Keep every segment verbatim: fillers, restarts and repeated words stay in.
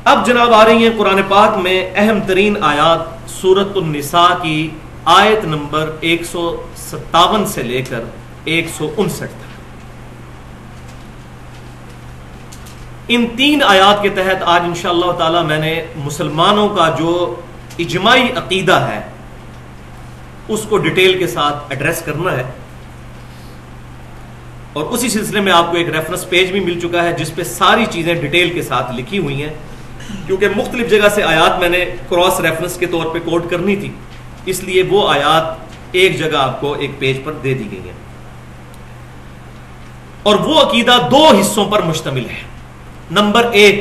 اب جناب آ رہی ہیں قرآن پاک میں اہم ترین آیات سورۃ النساء کی آیت نمبر ایک سو ستاون سے لے کر ایک سو انسٹھ تک۔ ان تین آیات کے تحت آج انشاءاللہ تعالی میں نے مسلمانوں کا جو اجماعی عقیدہ ہے اس کو ڈیٹیل کے ساتھ ایڈریس کرنا ہے، اور اسی سلسلے میں آپ کو ایک ریفرنس پیج بھی مل چکا ہے جس پہ ساری چیزیں ڈیٹیل کے ساتھ لکھی ہوئی ہیں، کیونکہ مختلف جگہ سے آیات میں نے کراس ریفرنس کے طور پہ کوٹ کرنی تھی، اس لیے وہ آیات ایک جگہ آپ کو ایک پیج پر دے دی گئی ہیں۔ اور وہ عقیدہ دو حصوں پر مشتمل ہے۔ نمبر ایک،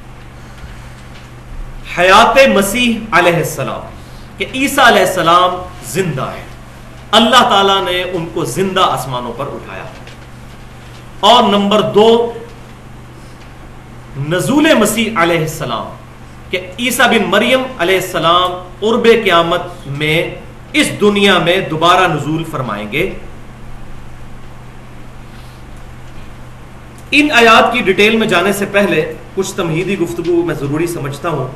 حیات مسیح علیہ السلام، کہ عیسیٰ علیہ السلام زندہ ہے، اللہ تعالیٰ نے ان کو زندہ آسمانوں پر اٹھایا۔ اور نمبر دو، نزول مسیح علیہ السلام، کہ عیسیٰ بن مریم علیہ السلام قرب قیامت میں اس دنیا میں دوبارہ نزول فرمائیں گے۔ ان آیات کی ڈیٹیل میں جانے سے پہلے کچھ تمہیدی گفتگو میں ضروری سمجھتا ہوں۔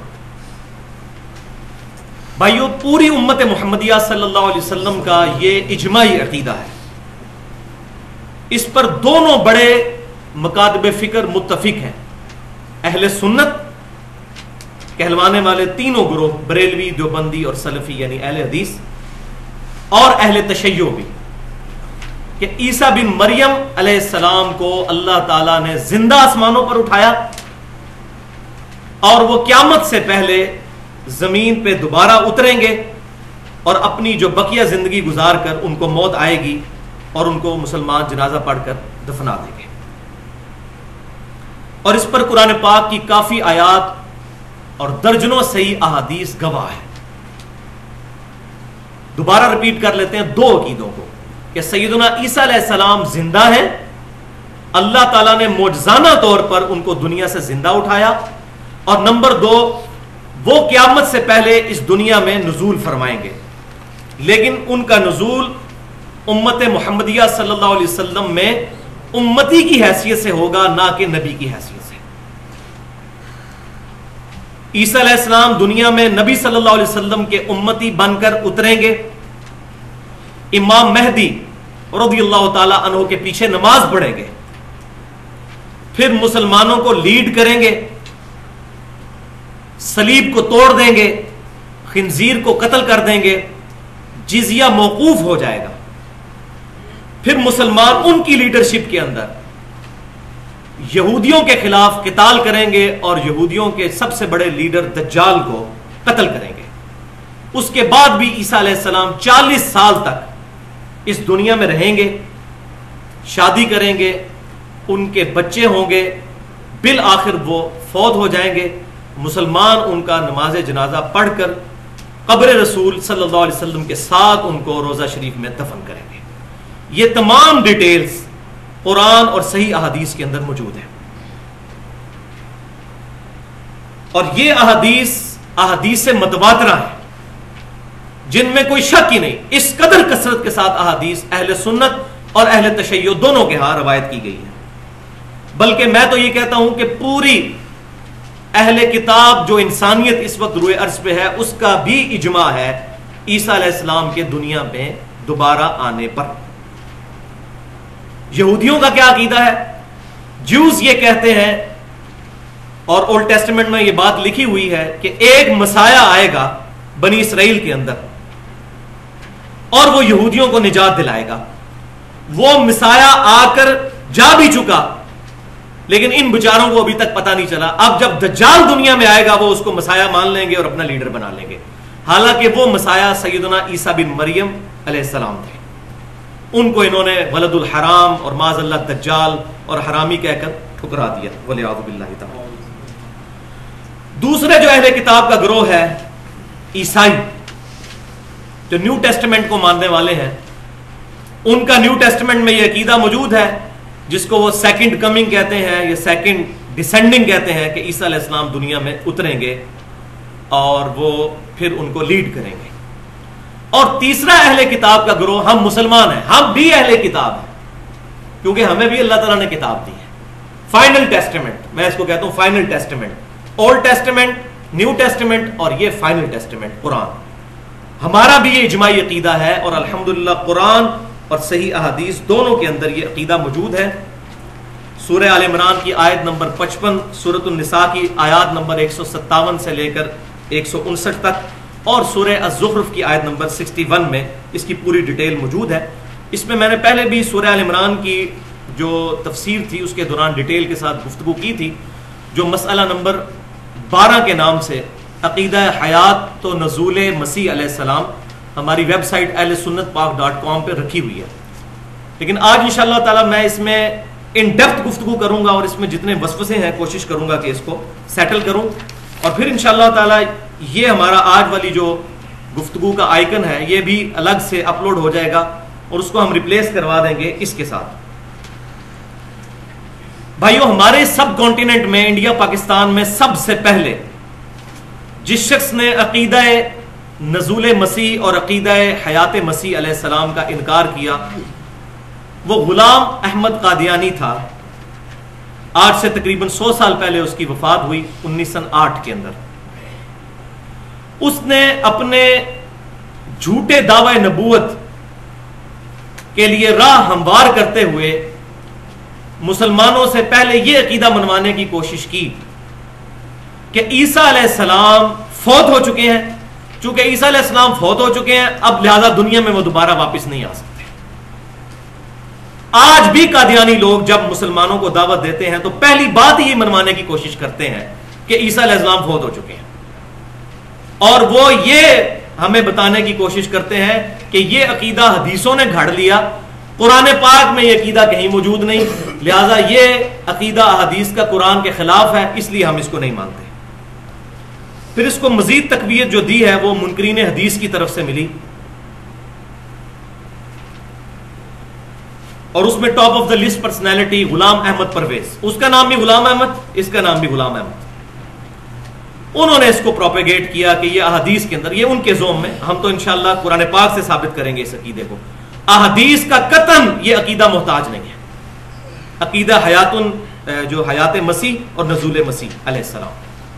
بھائیو، پوری امت محمدیہ صلی اللہ علیہ وسلم کا یہ اجماعی عقیدہ ہے، اس پر دونوں بڑے مکاتب فکر متفق ہیں۔ اہل سنت کہلوانے والے تینوں گروہ، بریلوی، دیوبندی اور سلفی یعنی اہل حدیث، اور اہل تشیع بھی، کہ عیسیٰ بن مریم علیہ السلام کو اللہ تعالیٰ نے زندہ آسمانوں پر اٹھایا، اور وہ قیامت سے پہلے زمین پہ دوبارہ اتریں گے اور اپنی جو بقیہ زندگی گزار کر ان کو موت آئے گی اور ان کو مسلمان جنازہ پڑھ کر دفنا دیں گے۔ اور اس پر قرآن پاک کی کافی آیات اور درجنوں صحیح احادیث گواہ ہے۔ دوبارہ ریپیٹ کر لیتے ہیں دو عقیدوں کو، کہ سیدنا عیسیٰ علیہ السلام زندہ ہیں، اللہ تعالیٰ نے معجزانہ طور پر ان کو دنیا سے زندہ اٹھایا، اور نمبر دو، وہ قیامت سے پہلے اس دنیا میں نزول فرمائیں گے، لیکن ان کا نزول امت محمدیہ صلی اللہ علیہ وسلم میں امتی کی حیثیت سے ہوگا، نہ کہ نبی کی حیثیت سے۔ عیسیٰ علیہ السلام دنیا میں نبی صلی اللہ علیہ وسلم کے امتی بن کر اتریں گے، امام مہدی رضی اللہ تعالی عنہ کے پیچھے نماز پڑھیں گے، پھر مسلمانوں کو لیڈ کریں گے، صلیب کو توڑ دیں گے، خنزیر کو قتل کر دیں گے، جزیہ موقوف ہو جائے گا، پھر مسلمان ان کی لیڈرشپ کے اندر یہودیوں کے خلاف قتال کریں گے اور یہودیوں کے سب سے بڑے لیڈر دجال کو قتل کریں گے۔ اس کے بعد بھی عیسیٰ علیہ السلام چالیس سال تک اس دنیا میں رہیں گے، شادی کریں گے، ان کے بچے ہوں گے، بالآخر وہ فوت ہو جائیں گے، مسلمان ان کا نماز جنازہ پڑھ کر قبر رسول صلی اللہ علیہ وسلم کے ساتھ ان کو روضہ شریف میں دفن کریں گے۔ یہ تمام ڈیٹیلز قرآن اور صحیح احادیث کے اندر موجود ہیں، اور یہ احادیث احادیث متواترہ ہیں جن میں کوئی شک ہی نہیں۔ اس قدر کثرت کے ساتھ احادیث اہل سنت اور اہل تشیع دونوں کے ہاں روایت کی گئی ہے، بلکہ میں تو یہ کہتا ہوں کہ پوری اہل کتاب جو انسانیت اس وقت روئے ارض پہ ہے اس کا بھی اجماع ہے عیسیٰ علیہ السلام کے دنیا میں دوبارہ آنے پر۔ یہودیوں کا کیا عقیدہ ہے؟ جیوز یہ کہتے ہیں، اور اولڈ ٹیسٹمنٹ میں یہ بات لکھی ہوئی ہے، کہ ایک مسیح آئے گا بنی اسرائیل کے اندر اور وہ یہودیوں کو نجات دلائے گا۔ وہ مسیح آ کر جا بھی چکا، لیکن ان بیچاروں کو ابھی تک پتہ نہیں چلا۔ اب جب دجال دنیا میں آئے گا وہ اس کو مسیح مان لیں گے اور اپنا لیڈر بنا لیں گے، حالانکہ وہ مسیح سیدنا عیسیٰ بن مریم علیہ السلام تھے۔ ان کو انہوں نے ولد الحرام اور معاذ اللہ دجال اور حرامی کہہ کر ٹھکرا دیا، والعیاذ باللہ تعالی۔ دوسرے جو اہل کتاب کا گروہ ہے عیسائی، جو نیو ٹیسٹمنٹ کو ماننے والے ہیں، ان کا نیو ٹیسٹمنٹ میں یہ عقیدہ موجود ہے جس کو وہ سیکنڈ کمنگ کہتے ہیں یا سیکنڈ ڈسینڈنگ کہتے ہیں، کہ عیسیٰ علیہ السلام دنیا میں اتریں گے اور وہ پھر ان کو لیڈ کریں گے۔ اور تیسرا اہل کتاب کا گروہ ہم مسلمان ہیں، ہم بھی اہل کتاب ہیں، کیونکہ ہمیں بھی اللہ تعالیٰ نے کتاب دی ہے، فائنل ٹیسٹمنٹ، میں اس کو کہتا ہوں final testament, old testament, new testament اور یہ فائنل ٹیسٹمنٹ قرآن. ہمارا بھی یہ اجماعی عقیدہ ہے اور الحمدللہ قرآن اور صحیح احادیث دونوں کے اندر یہ عقیدہ موجود ہے. سورہ آل عمران کی آیت نمبر پچپن، سورۃ النساء کی آیات نمبر ایک سو ستاون سے لے کر ایک سو انسٹھ تک اور سورہ الزخرف کی آیت نمبر اکسٹھ میں اس کی پوری ڈیٹیل موجود ہے. اس میں میں نے پہلے بھی سورہ آل عمران کی جو تفسیر تھی اس کے دوران ڈیٹیل کے ساتھ گفتگو کی تھی، جو مسئلہ نمبر بارہ کے نام سے عقیدہ حیات تو نزول مسیح علیہ السلام ہماری ویب سائٹ اہل سنت پاک ڈاٹ کام پہ رکھی ہوئی ہے. لیکن آج انشاءاللہ تعالی میں اس میں ان ڈیپتھ گفتگو کروں گا اور اس میں جتنے وسوسے ہیں کوشش کروں گا کہ اس کو سیٹل کروں، اور پھر انشاءاللہ تعالی یہ ہمارا آج والی جو گفتگو کا آئیکن ہے یہ بھی الگ سے اپلوڈ ہو جائے گا اور اس کو ہم ریپلیس کروا دیں گے اس کے ساتھ. بھائیو، ہمارے سب کانٹیننٹ میں، انڈیا پاکستان میں سب سے پہلے جس شخص نے عقیدہ نزول مسیح اور عقیدہ حیات مسیح علیہ السلام کا انکار کیا وہ غلام احمد قادیانی تھا. آج سے تقریباً سو سال پہلے اس کی وفات ہوئی انیس سو آٹھ کے اندر. اس نے اپنے جھوٹے دعوی نبوت کے لیے راہ ہموار کرتے ہوئے مسلمانوں سے پہلے یہ عقیدہ منوانے کی کوشش کی کہ عیسیٰ علیہ السلام فوت ہو چکے ہیں. چونکہ عیسیٰ علیہ السلام فوت ہو چکے ہیں اب لہذا دنیا میں وہ دوبارہ واپس نہیں آ سکتے. آج بھی قادیانی لوگ جب مسلمانوں کو دعوت دیتے ہیں تو پہلی بات ہی منوانے کی کوشش کرتے ہیں کہ عیسیٰ علیہ السلام فوت ہو چکے ہیں، اور وہ یہ ہمیں بتانے کی کوشش کرتے ہیں کہ یہ عقیدہ حدیثوں نے گھڑ لیا، قرآن پاک میں یہ عقیدہ کہیں موجود نہیں، لہذا یہ عقیدہ حدیث کا قرآن کے خلاف ہے، اس لیے ہم اس کو نہیں مانتے. پھر اس کو مزید تقویت جو دی ہے وہ منکرین حدیث کی طرف سے ملی، اور اس میں top of the list personality Ghulam Ahmad Pervez, اس کا نام بھی غلام احمد، اس کا نام بھی غلام احمد. انہوں نے اس کو پروپیگیٹ کیا کہ یہ احادیث کے اندر، یہ ان کے زوم میں، ہم تو انشاءاللہ قرآن پاک سے ثابت کریں گے اس عقیدے کو، احادیث کا قطعاً یہ عقیدہ محتاج نہیں ہے. عقیدہ حیات جو حیات مسیح اور نزول مسیح علیہ السلام.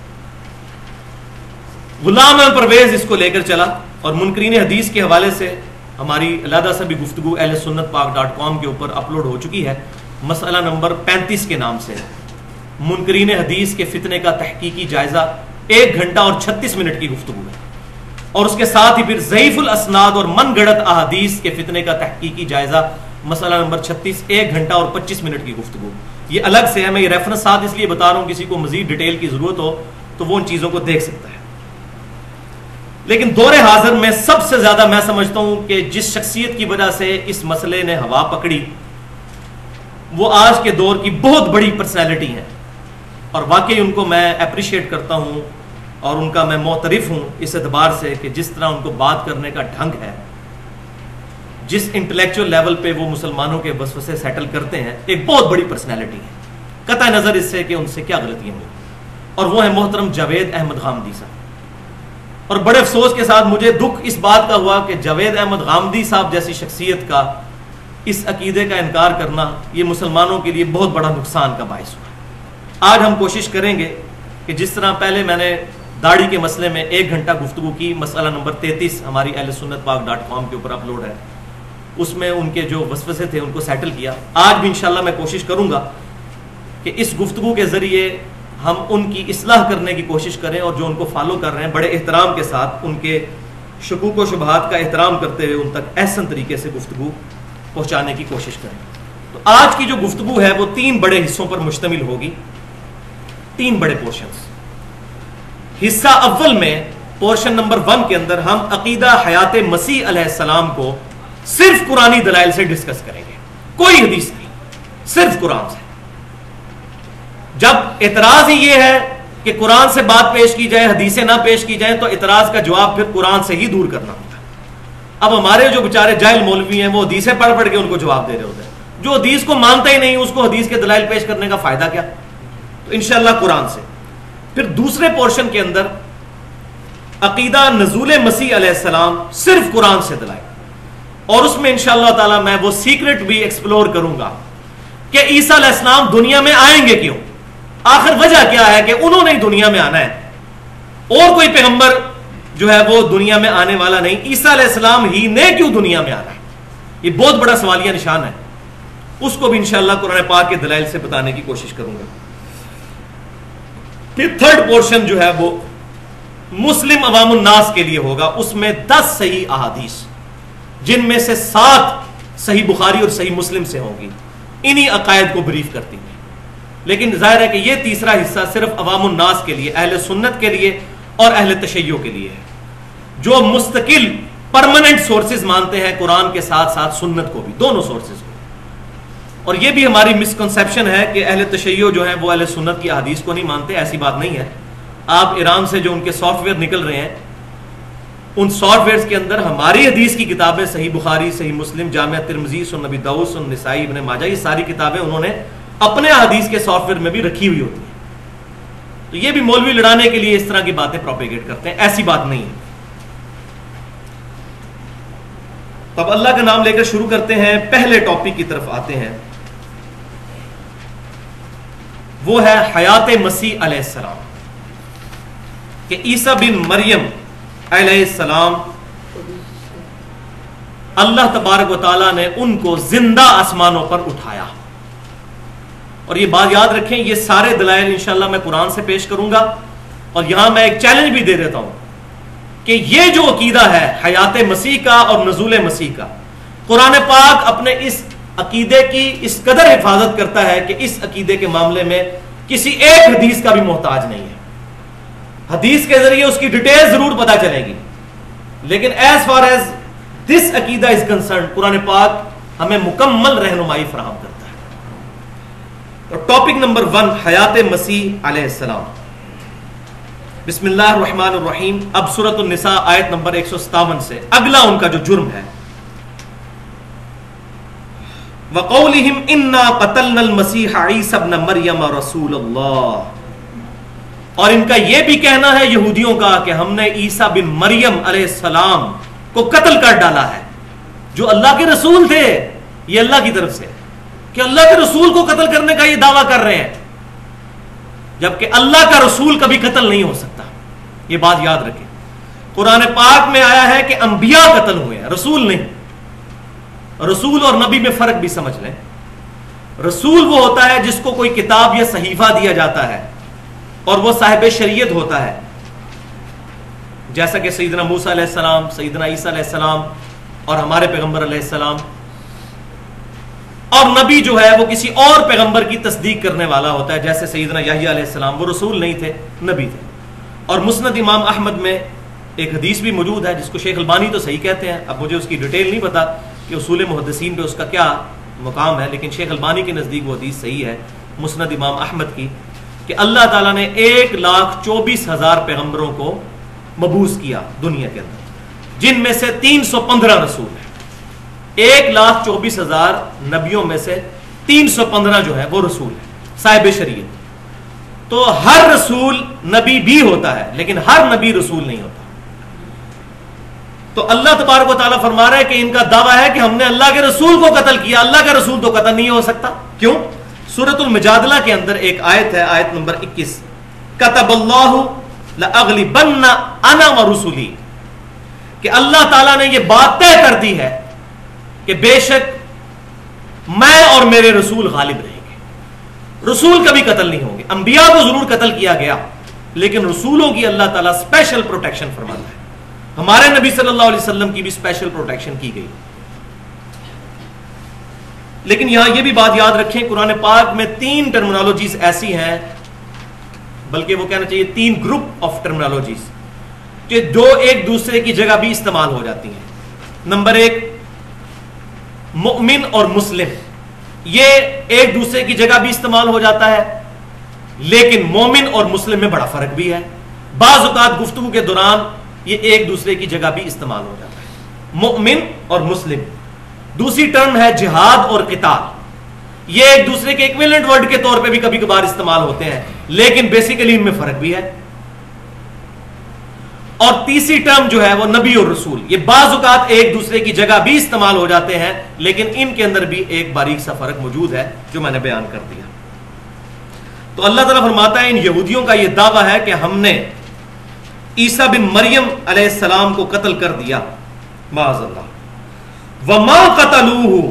غلام احمد پرویز اس کو لے کر چلا، اور منکرین حدیث کے حوالے سے ہماری علیحدہ سے بھی گفتگو اہل سنت پاک ڈاٹ کام کے اوپر اپلوڈ ہو چکی ہے، مسئلہ نمبر پینتیس کے نام سے منکرین حدیث کے فتنے کا تحقیقی جائزہ. ایک گھنٹہ اور چھتیس منٹ کی گفتگو ہے، اور اس کے ساتھ ہی پھر ضعیف الاسناد اور من گڑت احادیث کے فتنے کا تحقیقی جائزہ مسئلہ نمبر چھتیس، ایک گھنٹہ اور پچیس منٹ کی گفتگو. یہ الگ سے ہے، میں یہ ریفرنس ساتھ اس لیے بتا رہا ہوں کسی کو مزید ڈیٹیل کی ضرورت ہو تو وہ ان چیزوں کو دیکھ سکتا ہے. لیکن دور حاضر میں سب سے زیادہ میں سمجھتا ہوں کہ جس شخصیت کی وجہ سے اس مسئلے نے ہوا پکڑی وہ آج کے دور کی بہت بڑی پرسنالٹی ہیں، اور واقعی ان کو میں اپریشیٹ کرتا ہوں اور ان کا میں معترف ہوں اس اعتبار سے کہ جس طرح ان کو بات کرنے کا ڈھنگ ہے، جس انٹلیکچوئل لیول پہ وہ مسلمانوں کے وسوسے سیٹل کرتے ہیں، ایک بہت بڑی پرسنالٹی ہے قطع نظر اس سے کہ ان سے کیا غلطیاں ہوئی. اور وہ ہے محترم جاوید احمد غامدی صاحب. اور بڑے افسوس کے ساتھ مجھے دکھ اس بات کا ہوا کہ جاوید احمد غامدی صاحب جیسی شخصیت کا اس عقیدے کا انکار کرنا یہ مسلمانوں کے لیے بہت بڑا نقصان کا باعث ہوا. آج ہم کوشش کریں گے کہ جس طرح پہلے میں نے داڑھی کے مسئلے میں ایک گھنٹہ گفتگو کی، مسئلہ نمبر تینتیس ہماری اہل سنت پاک ڈاٹ کام کے اوپر اپلوڈ ہے، اس میں ان کے جو وسوسے تھے ان کو سیٹل کیا. آج بھی انشاءاللہ میں کوشش کروں گا کہ اس گفتگو کے ذریعے ہم ان کی اصلاح کرنے کی کوشش کریں، اور جو ان کو فالو کر رہے ہیں بڑے احترام کے ساتھ ان کے شکوک و شبہات کا احترام کرتے ہوئے ان تک احسن طریقے سے گفتگو پہنچانے کی کوشش کریں. تو آج کی جو گفتگو ہے وہ تین بڑے حصوں پر مشتمل ہوگی، تین بڑے پورشنز. حصہ اول میں پورشن نمبر ون کے اندر ہم عقیدہ حیات مسیح علیہ السلام کو صرف قرآنی دلائل سے ڈسکس کریں گے، کوئی حدیث نہیں، صرف قرآن سے. جب اعتراض ہی یہ ہے کہ قرآن سے بات پیش کی جائے، حدیثیں نہ پیش کی جائیں، تو اعتراض کا جواب پھر قرآن سے ہی دور کرنا ہوتا ہے. اب ہمارے جو بیچارے جاہل مولوی ہیں وہ حدیثیں پڑھ پڑھ کے ان کو جواب دے رہے ہوتے ہیں. جو حدیث کو مانتا ہی نہیں اس کو حدیث کے دلائل پیش کرنے کا فائدہ کیا؟ تو انشاءاللہ قرآن سے. پھر دوسرے پورشن کے اندر عقیدہ نزول مسیح علیہ السلام صرف قرآن سے دلائل، اور اس میں انشاءاللہ تعالی میں وہ سیکرٹ بھی ایکسپلور کروں گا کہ عیسیٰ علیہ السلام دنیا میں آئیں گے کیوں. آخر وجہ کیا ہے کہ انہوں نے ہی دنیا میں آنا ہے، اور کوئی پیغمبر جو ہے وہ دنیا میں آنے والا نہیں، عیسیٰ علیہ السلام ہی نے کیوں دنیا میں آنا ہے؟ یہ بہت بڑا سوالیہ نشان ہے، اس کو بھی انشاءاللہ قرآن پاک کے دلائل سے بتانے کی کوشش کروں گا۔ پھر تھرڈ پورشن جو ہے وہ مسلم عوام الناس کے لیے ہوگا، اس میں دس صحیح احادیث، جن میں سے سات صحیح بخاری اور صحیح مسلم سے ہوں گی، انہی عقائد کو بریف کرتی ہیں۔ لیکن ظاہر ہے کہ یہ تیسرا حصہ صرف عوام الناس کے لیے، اہل سنت کے لیے اور اہل تشیع کے لیے ہے، جو مستقل پرماننٹ سورسز مانتے ہیں قرآن کے ساتھ ساتھ سنت کو بھی، دونوں سورسز کو۔ اور یہ بھی ہماری مسکنسیپشن ہے کہ اہل تشیع جو ہیں وہ اہل سنت کی احادیث کو نہیں مانتے، ایسی بات نہیں ہے۔ آپ ایران سے جو ان کے سافٹ ویئر نکل رہے ہیں، ان سافٹ ویئرز کے اندر ہماری حدیث کی کتابیں، صحیح بخاری، صحیح مسلم، جامع ترمذی، سنن نبی داؤد، سنن نسائی، ابن ماجہ، یہ ساری کتابیں انہوں نے اپنے حدیث کے سافٹ ویئر میں بھی رکھی ہوئی ہوتی ہیں۔ تو یہ بھی مولوی لڑانے کے لیے اس طرح کی باتیں پروپیگیٹ کرتے ہیں، ایسی بات نہیں ہے۔ تب اللہ کا نام لے کر شروع کرتے ہیں، پہلے ٹاپک کی طرف آتے ہیں، وہ ہے حیات مسیح علیہ السلام، کہ عیسیٰ بن مریم علیہ السلام اللہ تبارک و تعالیٰ نے ان کو زندہ آسمانوں پر اٹھایا۔ اور یہ بات یاد رکھیں، یہ سارے دلائل انشاءاللہ میں قرآن سے پیش کروں گا، اور یہاں میں ایک چیلنج بھی دے دیتا ہوں کہ یہ جو عقیدہ ہے حیات مسیح کا اور نزول مسیح کا، قرآن پاک اپنے اس عقیدے کی اس قدر حفاظت کرتا ہے کہ اس عقیدے کے معاملے میں کسی ایک حدیث کا بھی محتاج نہیں ہے۔ حدیث کے ذریعے اس کی ڈیٹیل ضرور پتا چلے گی، لیکن ایز فار ایز دس عقیدہ از کنسرن، قرآن پاک ہمیں مکمل رہنمائی فراہم کرتا ہے۔ تو ٹاپک نمبر ون، حیات مسیح علیہ السلام۔ بسم اللہ الرحمن الرحیم۔ اب سورۃ النساء آیت نمبر ایک سو ستاون سے اگلا ان کا جو جرم ہے، وَقَوْلِهِمْ إِنَّا قَتَلْنَا الْمَسِيحَ عِيسَى ابْنَ مَرْيَمَ رَسُولَ اللَّهِ، اور ان کا یہ بھی کہنا ہے یہودیوں کا کہ ہم نے عیسیٰ بن مریم علیہ السلام کو قتل کر ڈالا ہے، جو اللہ کے رسول تھے۔ یہ اللہ کی طرف سے کہ اللہ کے رسول کو قتل کرنے کا یہ دعویٰ کر رہے ہیں، جبکہ اللہ کا رسول کبھی قتل نہیں ہو سکتا۔ یہ بات یاد رکھیں، قرآن پاک میں آیا ہے کہ انبیاء قتل ہوئے ہیں، رسول نہیں۔ رسول اور نبی میں فرق بھی سمجھ لیں۔ رسول وہ ہوتا ہے جس کو کوئی کتاب یا صحیفہ دیا جاتا ہے اور وہ صاحب شریعت ہوتا ہے، جیسا کہ سیدنا موسیٰ علیہ السلام، سیدنا عیسیٰ علیہ السلام اور ہمارے پیغمبر علیہ السلام۔ اور نبی جو ہے وہ کسی اور پیغمبر کی تصدیق کرنے والا ہوتا ہے، جیسے سیدنا یحییٰ علیہ السلام، وہ رسول نہیں تھے، نبی تھے۔ اور مسند امام احمد میں ایک حدیث بھی موجود ہے جس کو شیخ البانی تو صحیح کہتے ہیں، اب مجھے اس کی ڈیٹیل نہیں پتا کہ اصول محدثین پہ اس کا کیا مقام ہے، لیکن شیخ البانی کے نزدیک وہ حدیث صحیح ہے مسند امام احمد کی، کہ اللہ تعالیٰ نے ایک لاکھ چوبیس ہزار پیغمبروں کو مبعوث کیا دنیا کے اندر، جن میں سے تین سو پندرہ رسول ہیں۔ ایک لاکھ چوبیس ہزار نبیوں میں سے تین سو پندرہ جو ہے وہ رسول ہے، صاحب شریعت۔ تو ہر رسول نبی بھی ہوتا ہے، لیکن ہر نبی رسول نہیں ہوتا۔ تو اللہ تبارک و تعالیٰ فرما رہا ہے کہ ان کا دعویٰ ہے کہ ہم نے اللہ کے رسول کو قتل کیا، اللہ کا رسول تو قتل نہیں ہو سکتا۔ کیوں؟ سورۃ المجادلہ کے اندر ایک آیت ہے، آیت نمبر اکیس، کتب اللہ لأغلبن انا ورسلی، کہ اللہ تعالیٰ نے یہ بات طے کر دی ہے کہ بے شک میں اور میرے رسول غالب رہیں گے۔ رسول کبھی قتل نہیں ہوں گے، انبیاء کو ضرور قتل کیا گیا، لیکن رسولوں کی اللہ تعالیٰ اسپیشل پروٹیکشن فرماتا ہے۔ ہمارے نبی صلی اللہ علیہ وسلم کی بھی اسپیشل پروٹیکشن کی گئی۔ لیکن یہاں یہ بھی بات یاد رکھیں، قرآن پاک میں تین ٹرمنالوجیز ایسی ہیں، بلکہ وہ کہنا چاہیے تین گروپ آف ٹرمنالوجیز، کہ جو ایک دوسرے کی جگہ بھی استعمال ہو جاتی ہیں۔ نمبر ایک، مؤمن اور مسلم، یہ ایک دوسرے کی جگہ بھی استعمال ہو جاتا ہے، لیکن مومن اور مسلم میں بڑا فرق بھی ہے۔ بعض اوقات گفتگو کے دوران یہ ایک دوسرے کی جگہ بھی استعمال ہو جاتا ہے، مؤمن اور مسلم۔ دوسری ٹرم ہے جہاد اور قتال، یہ ایک دوسرے کے ایکویلنٹ ورڈ کے طور پہ بھی کبھی کبھار استعمال ہوتے ہیں، لیکن بیسیکلی ان میں فرق بھی ہے۔ اور تیسری ٹرم جو ہے وہ نبی اور رسول، یہ بعض اوقات ایک دوسرے کی جگہ بھی استعمال ہو جاتے ہیں، لیکن ان کے اندر بھی ایک باریک سا فرق موجود ہے جو میں نے بیان کر دیا۔ تو اللہ تعالیٰ فرماتا ہے ان یہودیوں کا یہ دعویٰ ہے کہ ہم نے عیسیٰ بن مریم علیہ السلام کو قتل کر دیا، معاذ اللہ، وما قتلوہ،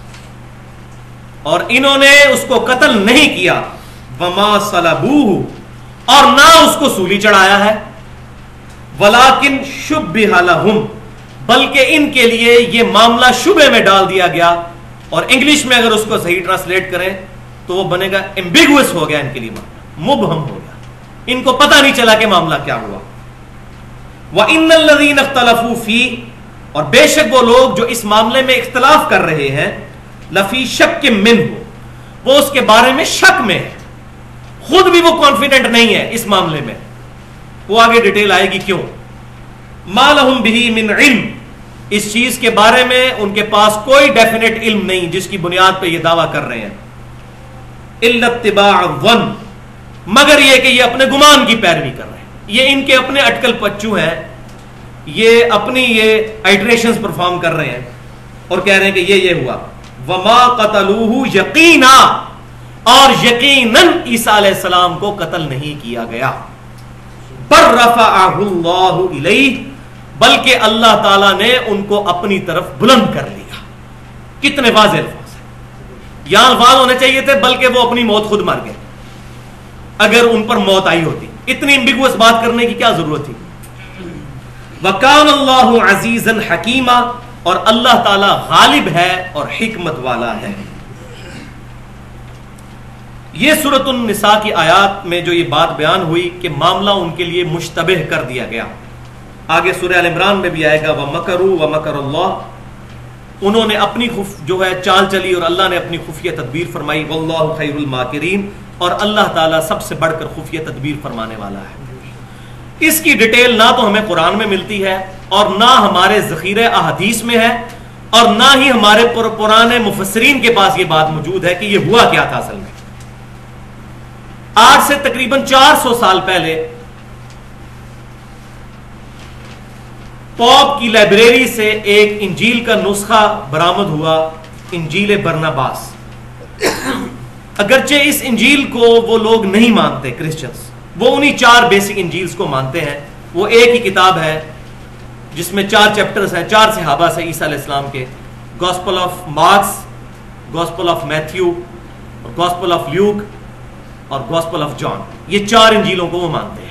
اور انہوں نے اس کو قتل نہیں کیا، وما صلبوہ، اور نہ اس کو سولی چڑھایا ہے، ولیکن شبہ لہم، بلکہ ان کے لیے یہ معاملہ شبہ میں ڈال دیا گیا، اور انگلش میں اگر اس کو صحیح ٹرانسلیٹ کریں تو وہ بنے گا ایمبیگوس ہو گیا، ان کے لیے مبہم ہو گیا، ان کو پتہ نہیں چلا کہ معاملہ کیا ہوا۔ وَإِنَّ الَّذِينَ اخْتَلَفُوا فِيهِ، اور بے شک وہ لوگ جو اس معاملے میں اختلاف کر رہے ہیں، لفی شک منہ، وہ اس کے بارے میں شک میں ہے، خود بھی وہ کانفیڈنٹ نہیں ہے اس معاملے میں، وہ آگے ڈیٹیل آئے گی کیوں۔ مَا لَهُمْ بِهِ مِنْ عِلْمٍ، اس چیز کے بارے میں ان کے پاس کوئی ڈیفینیٹ علم نہیں جس کی بنیاد پہ یہ دعویٰ کر رہے ہیں، الا اتباع الظن، مگر یہ کہ یہ اپنے گمان کی پیروی کر رہے ہیں، یہ ان کے اپنے اٹکل پچو ہیں، یہ اپنی یہ آئٹریشنز پرفارم کر رہے ہیں اور کہہ رہے ہیں کہ یہ یہ ہوا۔ وما قتلوہ یقینا، اور یقیناً عیسیٰ علیہ السلام کو قتل نہیں کیا گیا، بل رفعہ اللہ الیہ، بلکہ اللہ تعالیٰ نے ان کو اپنی طرف بلند کر لیا۔ کتنے واضح الفاظ ہیں، یہاں الفاظ ہونے چاہیے تھے بلکہ وہ اپنی موت خود مر گئے، اگر ان پر موت آئی ہوتی، اتنی ایمبیگوس بات کرنے کی کیا ضرورت تھی۔ وَكَانَ اللَّهُ عَزِيزًا حَكِيمًا، اور اللہ تعالیٰ غالب ہے اور حکمت والا ہے۔ یہ سورۃ النساء کی آیات میں جو یہ بات بیان ہوئی کہ معاملہ ان کے لیے مشتبہ کر دیا گیا، آگے سورہ ال عمران میں بھی آئے گا وَمَكَرُوا وَمَكَرَ اللَّهُ، انہوں نے اپنی خف جو ہے چال چلی اور اللہ نے اپنی خفیہ تدبیر فرمائی، وَاللَّهُ خَيْرُ الْمَاكِرِينَ، اور اللہ تعالیٰ سب سے بڑھ کر خفیہ تدبیر فرمانے والا ہے۔ اس کی ڈیٹیل نہ تو ہمیں قرآن میں ملتی ہے اور نہ ہمارے ذخیرہ احادیث میں ہے، اور نہ ہی ہمارے پرانے مفسرین کے پاس یہ بات موجود ہے کہ یہ ہوا کیا تھا اصل میں۔ آج سے تقریباً چار سو سال پہلے پوپ کی لائبریری سے ایک انجیل کا نسخہ برآمد ہوا، انجیل برناباس۔ اگرچہ اس انجیل کو وہ لوگ نہیں مانتے کرسچنز، وہ انہی چار بیسک انجیلز کو مانتے ہیں، وہ ایک ہی کتاب ہے جس میں چار چیپٹرز ہیں، چار صحابہ سے عیسیٰ علیہ السلام کے، gospel of Marks, gospel of Matthew, gospel of Luke اور گاسپل آف جان، یہ چار انجیلوں کو وہ مانتے ہیں۔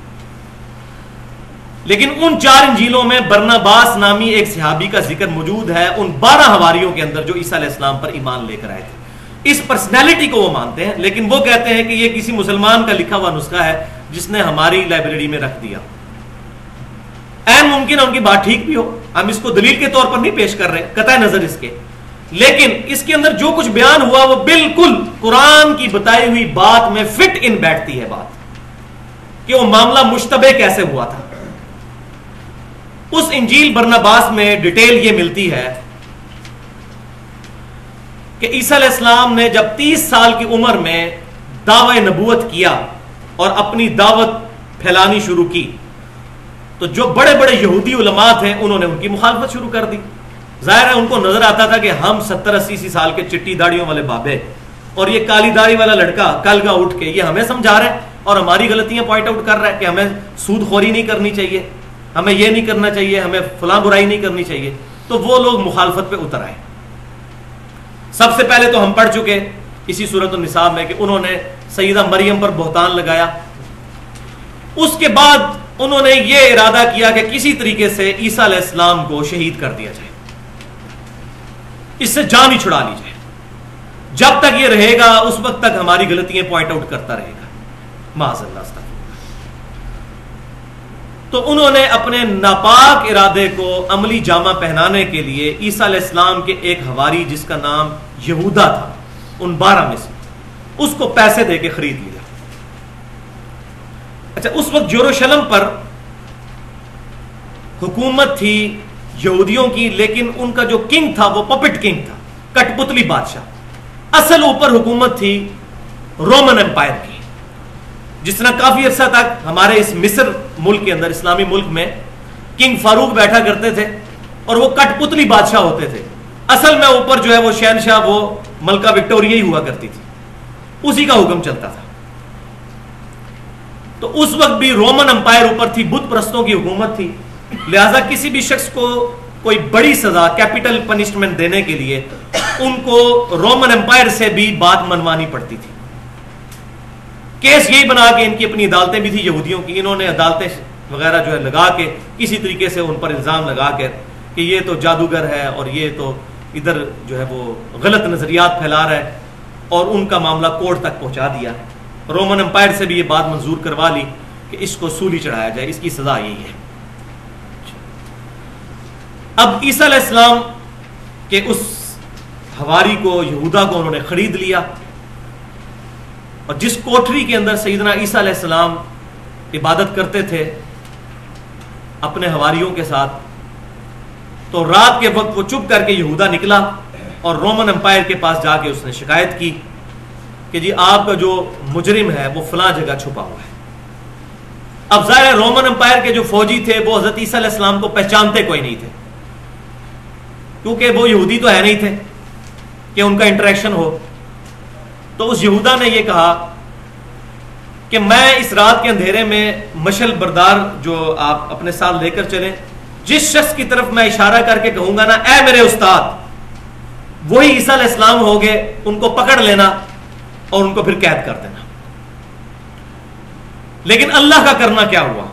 لیکن ان چار انجیلوں میں برناباس نامی ایک صحابی کا ذکر موجود ہے ان بارہ حواریوں کے اندر جو عیسیٰ علیہ السلام پر ایمان لے کر آئے تھے۔ اس پرسنالٹی کو وہ مانتے ہیں، لیکن وہ کہتے ہیں کہ یہ کسی مسلمان کا لکھا ہوا نسخہ ہے جس نے ہماری لائبریری میں رکھ دیا۔ این ممکن ہے ان کی بات ٹھیک بھی ہو، ہم اس کو دلیل کے طور پر نہیں پیش کر رہے قطع نظر اس کے، لیکن اس کے اندر جو کچھ بیان ہوا وہ بالکل قرآن کی بتائی ہوئی بات میں فٹ ان بیٹھتی ہے بات، کہ وہ معاملہ مشتبہ کیسے ہوا تھا۔ اس انجیل برناباس میں ڈیٹیل یہ ملتی ہے کہ عیسیٰ علیہ السلام نے جب تیس سال کی عمر میں دعوی نبوت کیا اور اپنی دعوت پھیلانی شروع کی تو جو بڑے بڑے یہودی علماء تھے انہوں نے ان کی مخالفت شروع کر دی۔ ظاہر ہے ان کو نظر آتا تھا کہ ہم ستر اسی سی سال کے چٹی داڑیوں والے بابے اور یہ کالی داڑھی والا لڑکا کل کا اٹھ کے یہ ہمیں سمجھا رہا ہے اور ہماری غلطیاں پوائنٹ آؤٹ کر رہا ہے کہ ہمیں سود خوری نہیں کرنی چاہیے، ہمیں یہ نہیں کرنا چاہیے، ہمیں فلاں برائی نہیں کرنی چاہیے۔ تو وہ لوگ مخالفت پہ اتر آئے۔ سب سے پہلے تو ہم پڑھ چکے اسی سورۃ النساء میں کہ انہوں نے سیدہ مریم پر بہتان لگایا، اس کے بعد انہوں نے یہ ارادہ کیا کہ کسی طریقے سے عیسیٰ علیہ السلام کو شہید کر دیا جائے، اس سے جان ہی چھڑا لی جائے، جب تک یہ رہے گا اس وقت تک ہماری غلطیاں پوائنٹ آؤٹ کرتا رہے گا، معاذ اللہ استغفر۔ تو انہوں نے اپنے ناپاک ارادے کو عملی جامہ پہنانے کے لیے عیسیٰ علیہ السلام کے ایک حواری جس کا نام یہودا تھا، ان بارہ میں سے اس کو پیسے دے کے خرید لیا۔ اچھا، اس وقت یروشلم پر حکومت تھی یہودیوں کی، لیکن ان کا جو کنگ تھا وہ پپٹ کنگ تھا، کٹ پتلی بادشاہ۔ اصل اوپر حکومت تھی رومن امپائر کی، جس طرح کافی عرصہ تک ہمارے اس مصر ملک کے اندر، اسلامی ملک میں کنگ فاروق بیٹھا کرتے تھے اور وہ کٹ پتلی بادشاہ ہوتے تھے، اصل میں اوپر جو ہے وہ شہنشاہ وہ ملکہ وکٹوریہ ہی ہوا کرتی تھی، اسی کا حکم چلتا تھا۔ تو اس وقت بھی رومن امپائر اوپر تھی، بت پرستوں کی حکومت تھی، لہذا کسی بھی شخص کو کوئی بڑی سزا کیپٹل پنشمنٹ دینے کے لیے ان کو رومن امپائر سے بھی بات منوانی پڑتی تھی۔ کیس یہی بنا کے ان کی اپنی عدالتیں بھی تھی یہودیوں کی، انہوں نے عدالتیں وغیرہ جو ہے لگا کے کسی طریقے سے ان پر الزام لگا کے کہ یہ تو جادوگر ہے اور یہ تو ادھر جو ہے وہ غلط نظریات پھیلا رہا ہے، اور ان کا معاملہ کورٹ تک پہنچا دیا۔ رومن امپائر سے بھی یہ بات منظور کروا لی کہ اس کو سولی چڑھایا جائے، اس کی سزا یہی ہے۔ اب عیسیٰ علیہ السلام کے اس حواری کو، یہودا کو انہوں نے خرید لیا، اور جس کوٹری کے اندر سیدنا عیسیٰ علیہ السلام عبادت کرتے تھے اپنے حواریوں کے ساتھ، تو رات کے وقت وہ چپ کر کے یہودا نکلا اور رومن امپائر کے پاس جا کے اس نے شکایت کی کہ جی آپ کا جو مجرم ہے وہ فلاں جگہ چھپا ہوا ہے۔ اب ظاہر رومن امپائر کے جو فوجی تھے وہ حضرت عیسیٰ علیہ السلام کو پہچانتے کوئی نہیں تھے، کیونکہ وہ یہودی تو ہے نہیں تھے کہ ان کا انٹریکشن ہو۔ تو اس یہودا نے یہ کہا کہ میں اس رات کے اندھیرے میں مشل بردار جو آپ اپنے ساتھ لے کر چلیں، جس شخص کی طرف میں اشارہ کر کے کہوں گا نا اے میرے استاد، وہی عیسیٰ علیہ السلام ہوگے، ان کو پکڑ لینا اور ان کو پھر قید کر دینا۔ لیکن اللہ کا کرنا کیا ہوا؟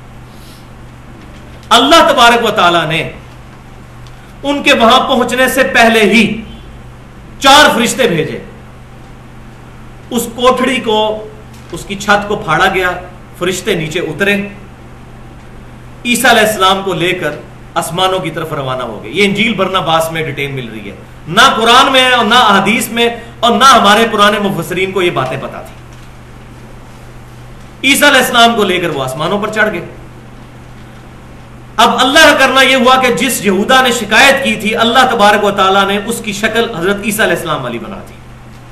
اللہ تبارک و تعالیٰ نے ان کے وہاں پہنچنے سے پہلے ہی چار فرشتے بھیجے۔ اس کوٹھڑی کو، اس کی چھت کو پھاڑا گیا، فرشتے نیچے اترے، عیسیٰ علیہ السلام کو لے کر آسمانوں کی طرف روانہ ہو گئے۔ یہ انجیل برناباس میں ڈیٹیل مل رہی ہے، نہ قرآن میں اور نہ احادیث میں اور نہ ہمارے پرانے مفسرین کو یہ باتیں پتہ تھی۔ عیسیٰ علیہ السلام کو لے کر وہ آسمانوں پر چڑھ گئے۔ اب اللہ کا کرنا یہ ہوا کہ جس یہودا نے شکایت کی تھی، اللہ تبارک و تعالیٰ نے اس کی شکل حضرت عیسیٰ علیہ السلام والی بنا دی۔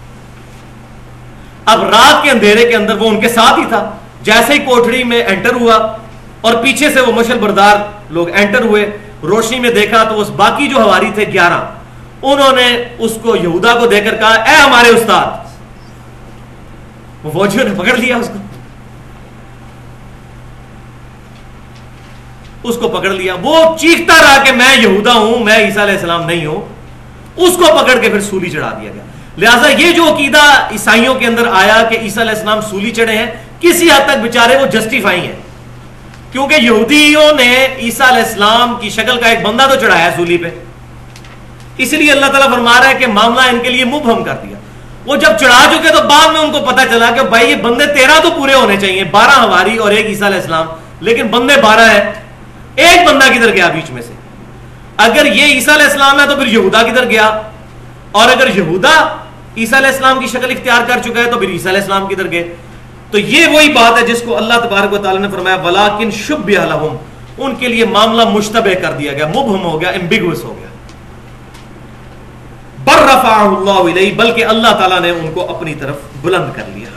اب رات کے اندھیرے کے اندر وہ ان کے ساتھ ہی تھا، جیسے ہی کوٹھڑی میں انٹر ہوا اور پیچھے سے وہ مشل بردار لوگ انٹر ہوئے، روشنی میں دیکھا تو اس باقی جو حواری تھے گیارہ، انہوں نے اس کو یہودا کو دے کر کہا اے ہمارے استاد۔ وہ فوجیوں نے پکڑ لیا، اس کو اس کو پکڑ لیا۔ وہ چیختا رہا کہ میں یہودا ہوں، میں عیسیٰ علیہ السلام نہیں ہوں۔ اس کو پکڑ کے پھر سولی چڑھا دیا گیا۔ لہٰذا یہ جو عقیدہ عیسائیوں کے اندر آیا کہ عیسیٰ علیہ السلام سولی چڑھے ہیں، کسی حد تک بیچارے وہ جسٹیفائی ہیں، کیونکہ یہودیوں نے عیسیٰ علیہ السلام کی شکل کا ایک بندہ تو چڑھایا سولی پہ، اس لیے اللہ تعالیٰ فرما رہا ہے کہ معاملہ ان کے لیے مبہم کر دیا۔ وہ جب چڑھا چکے تو بعد میں ان کو پتا چلا کہ بھائی یہ بندے تیرہ تو پورے ہونے چاہیے، بارہ حواری اور ایک عیسیٰ علیہ السلام، لیکن بندے بارہ ہیں، ایک بندہ کدھر گیا بیچ میں سے؟ اگر یہ عیسیٰ علیہ السلام ہے تو پھر یہودا کدھر گیا؟ اور اگر یہودا عیسیٰ علیہ السلام کی شکل اختیار کر چکا ہے تو پھر عیسیٰ علیہ السلام کدھر گئے؟ تو یہ وہی بات ہے جس کو اللہ تبارک و تعالیٰ نے فرمایا وَلَٰكِن شُبِّهَ لَهُمْ، ان کے لیے معاملہ مشتبہ کر دیا گیا، مبہم ہو گیا، ایمبیگوس ہو گیا۔ بَل رَفَعَهُ اللَّهُ إِلَيْهِ، بلکہ اللہ تعالیٰ نے ان کو اپنی طرف بلند کر لیا۔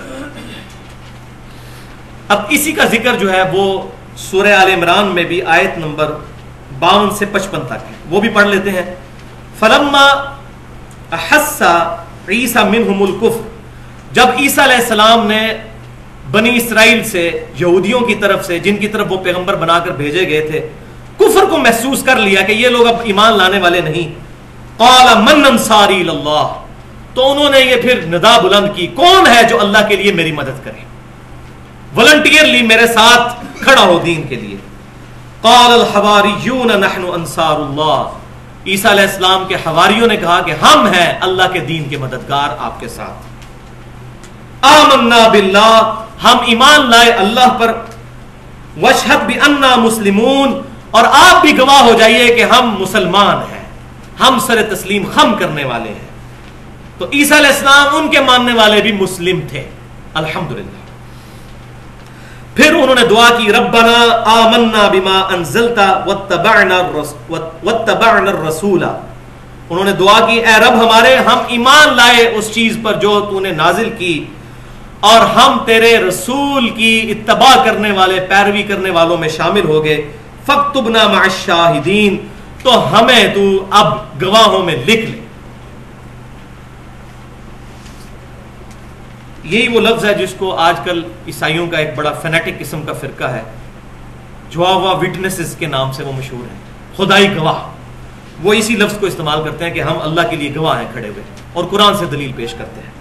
اب اسی کا ذکر جو ہے وہ سورہ آل عمران میں بھی آیت نمبر باون سے پچپن تک ہے، وہ بھی پڑھ لیتے ہیں۔ فَلَمَّا أَحَسَّ عِيسَى مِنْهُمُ الْكُفْرَ، جب عیسیٰ علیہ السلام نے بنی اسرائیل سے، یہودیوں کی طرف سے جن کی طرف وہ پیغمبر بنا کر بھیجے گئے تھے، کفر کو محسوس کر لیا کہ یہ لوگ اب ایمان لانے والے نہیں، قَالَ مَنْ أَنصَارِي إِلَى اللَّهِ، تو انہوں نے یہ پھر ندا بلند کی، کون ہے جو اللہ کے لیے میری مدد کرے، والنٹیئرلی میرے ساتھ کھڑا ہو دین کے لیے۔ قَالَ الْحَوَارِيُّونَ نَحْنُ أَنصَارُ اللَّهِ، عیسیٰ علیہ السلام کے حواریوں نے کہا کہ ہم ہیں اللہ کے دین کے مددگار آپ کے ساتھ۔ آمنا باللہ، ہم ایمان لائے اللہ پر، واشہد بأننا مسلمون، اور آپ بھی گواہ ہو جائیے کہ ہم مسلمان ہیں، ہم سر تسلیم خم کرنے والے ہیں۔ تو عیسیٰ علیہ السلام ان کے ماننے والے بھی مسلم تھے، الحمدللہ۔ پھر انہوں نے دعا کی ربنا آمنا بما انزلت واتبعنا واتبعنا الرسول، انہوں نے دعا کی اے رب ہمارے، ہم ایمان لائے اس چیز پر جو تو نے نازل کی، اور ہم تیرے رسول کی اتباع کرنے والے، پیروی کرنے والوں میں شامل ہو گئے۔ فاکتبنا مع الشاہدین، تو ہمیں تو اب گواہوں میں لکھ لے۔ یہی وہ لفظ ہے جس کو آج کل عیسائیوں کا ایک بڑا فینیٹک قسم کا فرقہ ہے، جواوا وٹنسز کے نام سے وہ مشہور ہے، خدائی گواہ، وہ اسی لفظ کو استعمال کرتے ہیں کہ ہم اللہ کے لیے گواہ ہیں کھڑے ہوئے، اور قرآن سے دلیل پیش کرتے ہیں۔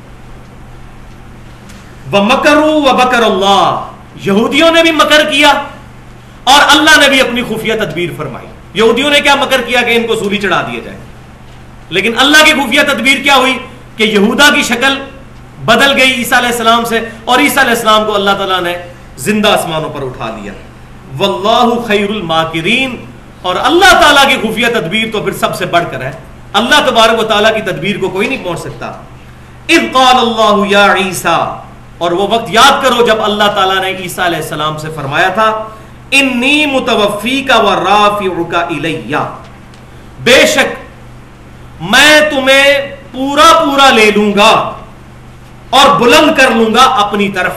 وَمَكَرُوا وَبَكَرَ اللَّهُ، یہودیوں نے بھی مکر کیا اور اللہ نے بھی اپنی خفیہ تدبیر فرمائی۔ یہودیوں نے کیا مکر کیا کہ ان کو سولی چڑھا دیا جائے، لیکن اللہ کی خفیہ تدبیر کیا ہوئی کہ یہودا کی شکل بدل گئی عیسیٰ علیہ السلام سے، اور عیسیٰ علیہ السلام کو اللہ تعالیٰ نے زندہ آسمانوں پر اٹھا لیا۔ واللہ خیر الماکرین، اور اللہ تعالیٰ کی خفیہ تدبیر تو پھر سب سے بڑھ کر ہے، اللہ تبارک و تعالیٰ کی تدبیر کو کوئی نہیں پہنچ سکتا۔ اذ قال اللہ یا عیسیٰ، اور وہ وقت یاد کرو جب اللہ تعالیٰ نے عیسیٰ علیہ السلام سے فرمایا تھا انی متوفیک و رافعک الیہ، بے شک میں تمہیں پورا پورا لے لوں گا اور بلند کر لوں گا اپنی طرف،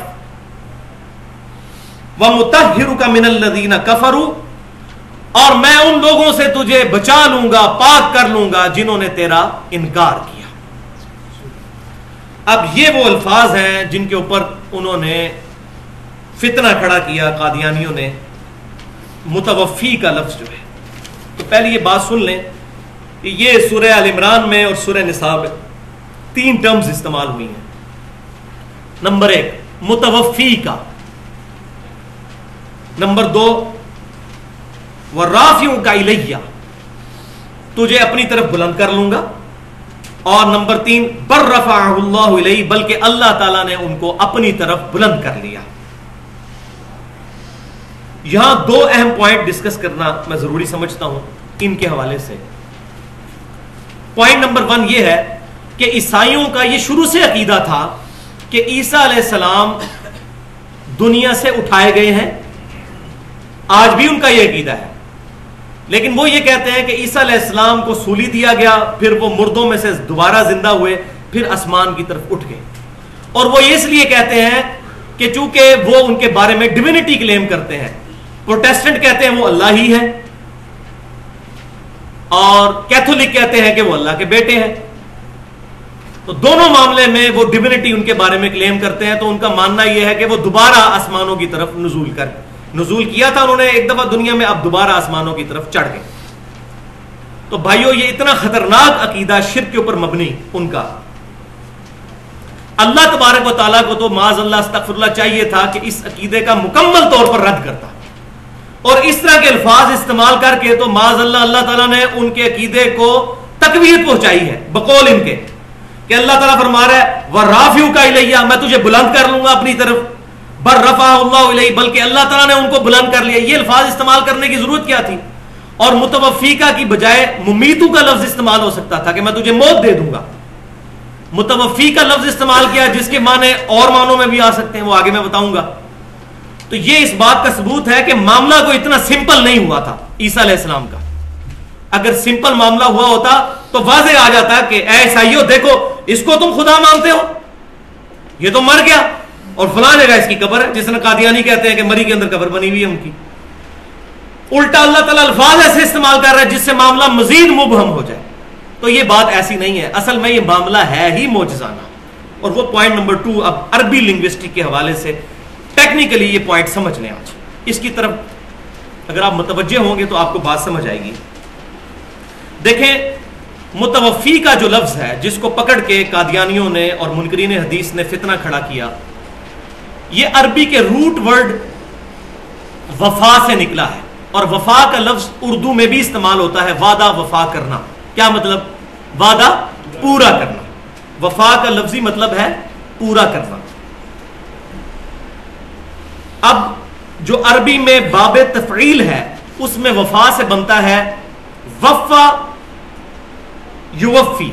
وَمُطَهِّرُكَ مِنَ الَّذِينَ كَفَرُوا، اور میں ان لوگوں سے تجھے بچا لوں گا، پاک کر لوں گا جنہوں نے تیرا انکار کیا۔ اب یہ وہ الفاظ ہیں جن کے اوپر انہوں نے فتنہ کھڑا کیا قادیانیوں نے، متوفی کا لفظ جو ہے۔ تو پہلے یہ بات سن لیں کہ یہ سورہ آل عمران میں اور سورہ نساء میں تین ٹرمز استعمال ہوئی ہیں۔ نمبر ایک متوفی کا، نمبر دو وَرَافِعُكَ إِلَيَّ، تجھے اپنی طرف بلند کر لوں گا، اور نمبر تین بَلْ رَفَعَهُ اللَّهُ إِلَيْهِ، بلکہ اللہ تعالیٰ نے ان کو اپنی طرف بلند کر لیا۔ یہاں دو اہم پوائنٹ ڈسکس کرنا میں ضروری سمجھتا ہوں ان کے حوالے سے۔ پوائنٹ نمبر ون یہ ہے کہ عیسائیوں کا یہ شروع سے عقیدہ تھا کہ عیسیٰ علیہ السلام دنیا سے اٹھائے گئے ہیں، آج بھی ان کا یہ عقیدہ ہے، لیکن وہ یہ کہتے ہیں کہ عیسیٰ علیہ السلام کو سولی دیا گیا، پھر وہ مردوں میں سے دوبارہ زندہ ہوئے، پھر آسمان کی طرف اٹھ گئے، اور وہ اس لیے کہتے ہیں کہ چونکہ وہ ان کے بارے میں ڈیوینٹی کلیم کرتے ہیں۔ پروٹیسٹنٹ کہتے ہیں وہ اللہ ہی ہے، اور کیتھولک کہتے ہیں کہ وہ اللہ کے بیٹے ہیں، تو دونوں معاملے میں وہ ڈیوینٹی ان کے بارے میں کلیم کرتے ہیں۔ تو ان کا ماننا یہ ہے کہ وہ دوبارہ آسمانوں کی طرف نزول کر نزول کیا تھا انہوں نے ایک دفعہ دنیا میں، اب دوبارہ آسمانوں کی طرف چڑھ گئے۔ تو بھائیو یہ اتنا خطرناک عقیدہ شرک کے اوپر مبنی ان کا، اللہ تبارک و تعالیٰ کو تو معاذ اللہ استغفر اللہ چاہیے تھا کہ اس عقیدے کا مکمل طور پر رد کرتا، اور اس طرح کے الفاظ استعمال کر کے تو معاذ اللہ اللہ تعالیٰ نے ان کے عقیدے کو تقویت پہنچائی ہے بقول ان کے، کہ اللہ تعالیٰ فرما رہا ہے وَرَافِعُكَ إِلَيَّ، میں تجھے بلند کر لوں گا اپنی طرف، بَلْ رَفَعَهُ اللَّهُ إِلَيْهِ، بلکہ اللہ تعالیٰ نے ان کو بلند کر لیا۔ یہ الفاظ استعمال کرنے کی ضرورت کیا تھی؟ اور متوفیکہ کی بجائے ممیتو کا لفظ استعمال ہو سکتا تھا کہ میں تجھے موت دے دوں گا۔ متوفی کا لفظ استعمال کیا جس کے معنی اور معنوں میں بھی آ سکتے ہیں، وہ آگے میں بتاؤں گا۔ تو یہ اس بات کا ثبوت ہے کہ معاملہ کو اتنا سمپل نہیں ہوا تھا عیسیٰ علیہ السلام کا۔ اگر سمپل معاملہ ہوا ہوتا تو واضح آ جاتا کہ اے عیسائیو دیکھو اس کو تم خدا مانتے ہو، یہ تو مر گیا اور فلاں جگہ اس کی قبر ہے، جس نے قادیانی کہتے ہیں کہ مری کے اندر قبر بنی ہوئی ہے ان کی۔ الٹا اللہ تعالیٰ الفاظ ایسے استعمال کر رہا ہے جس سے معاملہ مزید مبہم ہو جائے۔ تو یہ بات ایسی نہیں ہے، اصل میں یہ معاملہ ہے ہی معجزانہ۔ اور وہ پوائنٹ نمبر ٹو، اب عربی لنگوسٹک کے حوالے سے ٹیکنیکلی یہ پوائنٹ سمجھ لیں آج، اس کی طرف اگر آپ متوجہ ہوں گے تو آپ کو بات سمجھ آئے گی۔ دیکھیں متوفی کا جو لفظ ہے جس کو پکڑ کے قادیانیوں نے اور منکرین حدیث نے فتنہ کھڑا کیا، یہ عربی کے روٹ ورڈ وفا سے نکلا ہے، اور وفا کا لفظ اردو میں بھی استعمال ہوتا ہے، وعدہ وفا کرنا۔ کیا مطلب؟ وعدہ پورا کرنا۔ وفا کا لفظی مطلب ہے پورا کرنا۔ اب جو عربی میں باب تفعیل ہے اس میں وفا سے بنتا ہے وفا یوفی،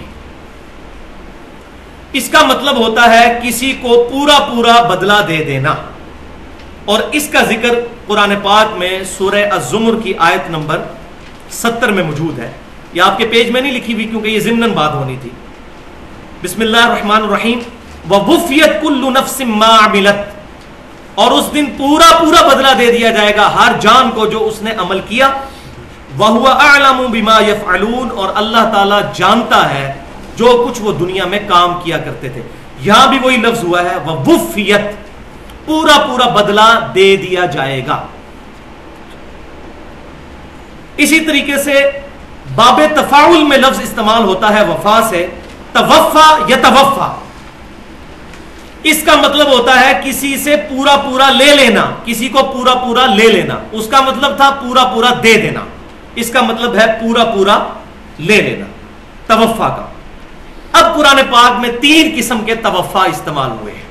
اس کا مطلب ہوتا ہے کسی کو پورا پورا بدلہ دے دینا، اور اس کا ذکر قرآن پاک میں سورہ الزمر کی آیت نمبر ستر میں موجود ہے۔ یہ آپ کے پیج میں نہیں لکھی ہوئی کیونکہ یہ ضمناً بات ہونی تھی۔ بسم اللہ الرحمن الرحیم، وَوُفِّيَتْ كُلُّ نَفْسٍ مَّا عَمِلَتْ، اور اس دن پورا پورا بدلہ دے دیا جائے گا ہر جان کو جو اس نے عمل کیا۔ وَهُوَ أَعْلَمُ بِمَا يَفْعَلُونَ، اور اللہ تعالیٰ جانتا ہے جو کچھ وہ دنیا میں کام کیا کرتے تھے۔ یہاں بھی وہی لفظ ہوا ہے وَوُفِّيَتْ، پورا پورا بدلہ دے دیا جائے گا. اسی طریقے سے باب تفاعل میں لفظ استعمال ہوتا ہے وفا سے، توفا یا توفا. اس کا مطلب ہوتا ہے کسی سے پورا پورا لے لینا، کسی کو پورا پورا لے لینا. اس کا مطلب تھا پورا پورا دے دینا، اس کا مطلب ہے پورا پورا لے لینا توفا کا. اب قرآن پاک میں تین قسم کے توفا استعمال ہوئے ہیں.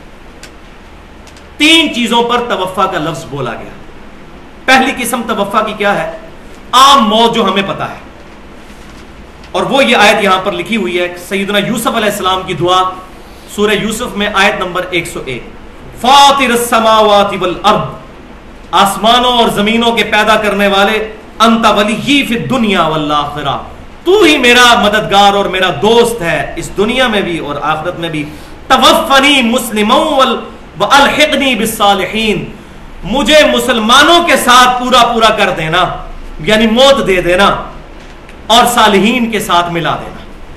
تین چیزوں پر توفا کا لفظ بولا گیا. پہلی قسم توفا کی کیا ہے؟ عام موت جو ہمیں پتا ہے، اور وہ یہ آیت یہاں پر لکھی ہوئی ہے سیدنا یوسف علیہ السلام کی دعا سورہ یوسف میں آیت نمبر ایک سو ایک. فاطر السماوات والارض، آسمانوں اور زمینوں کے پیدا کرنے والے، انت ولی فی الدنیا والآخرہ، تو ہی میرا مددگار اور میرا دوست ہے اس دنیا میں بھی اور آخرت میں بھی. توفنی مسلما والحقنی بالصالحین، مجھے مسلمانوں کے ساتھ پورا پورا کر دینا، یعنی موت دے دینا، اور صالحین کے ساتھ ملا دینا.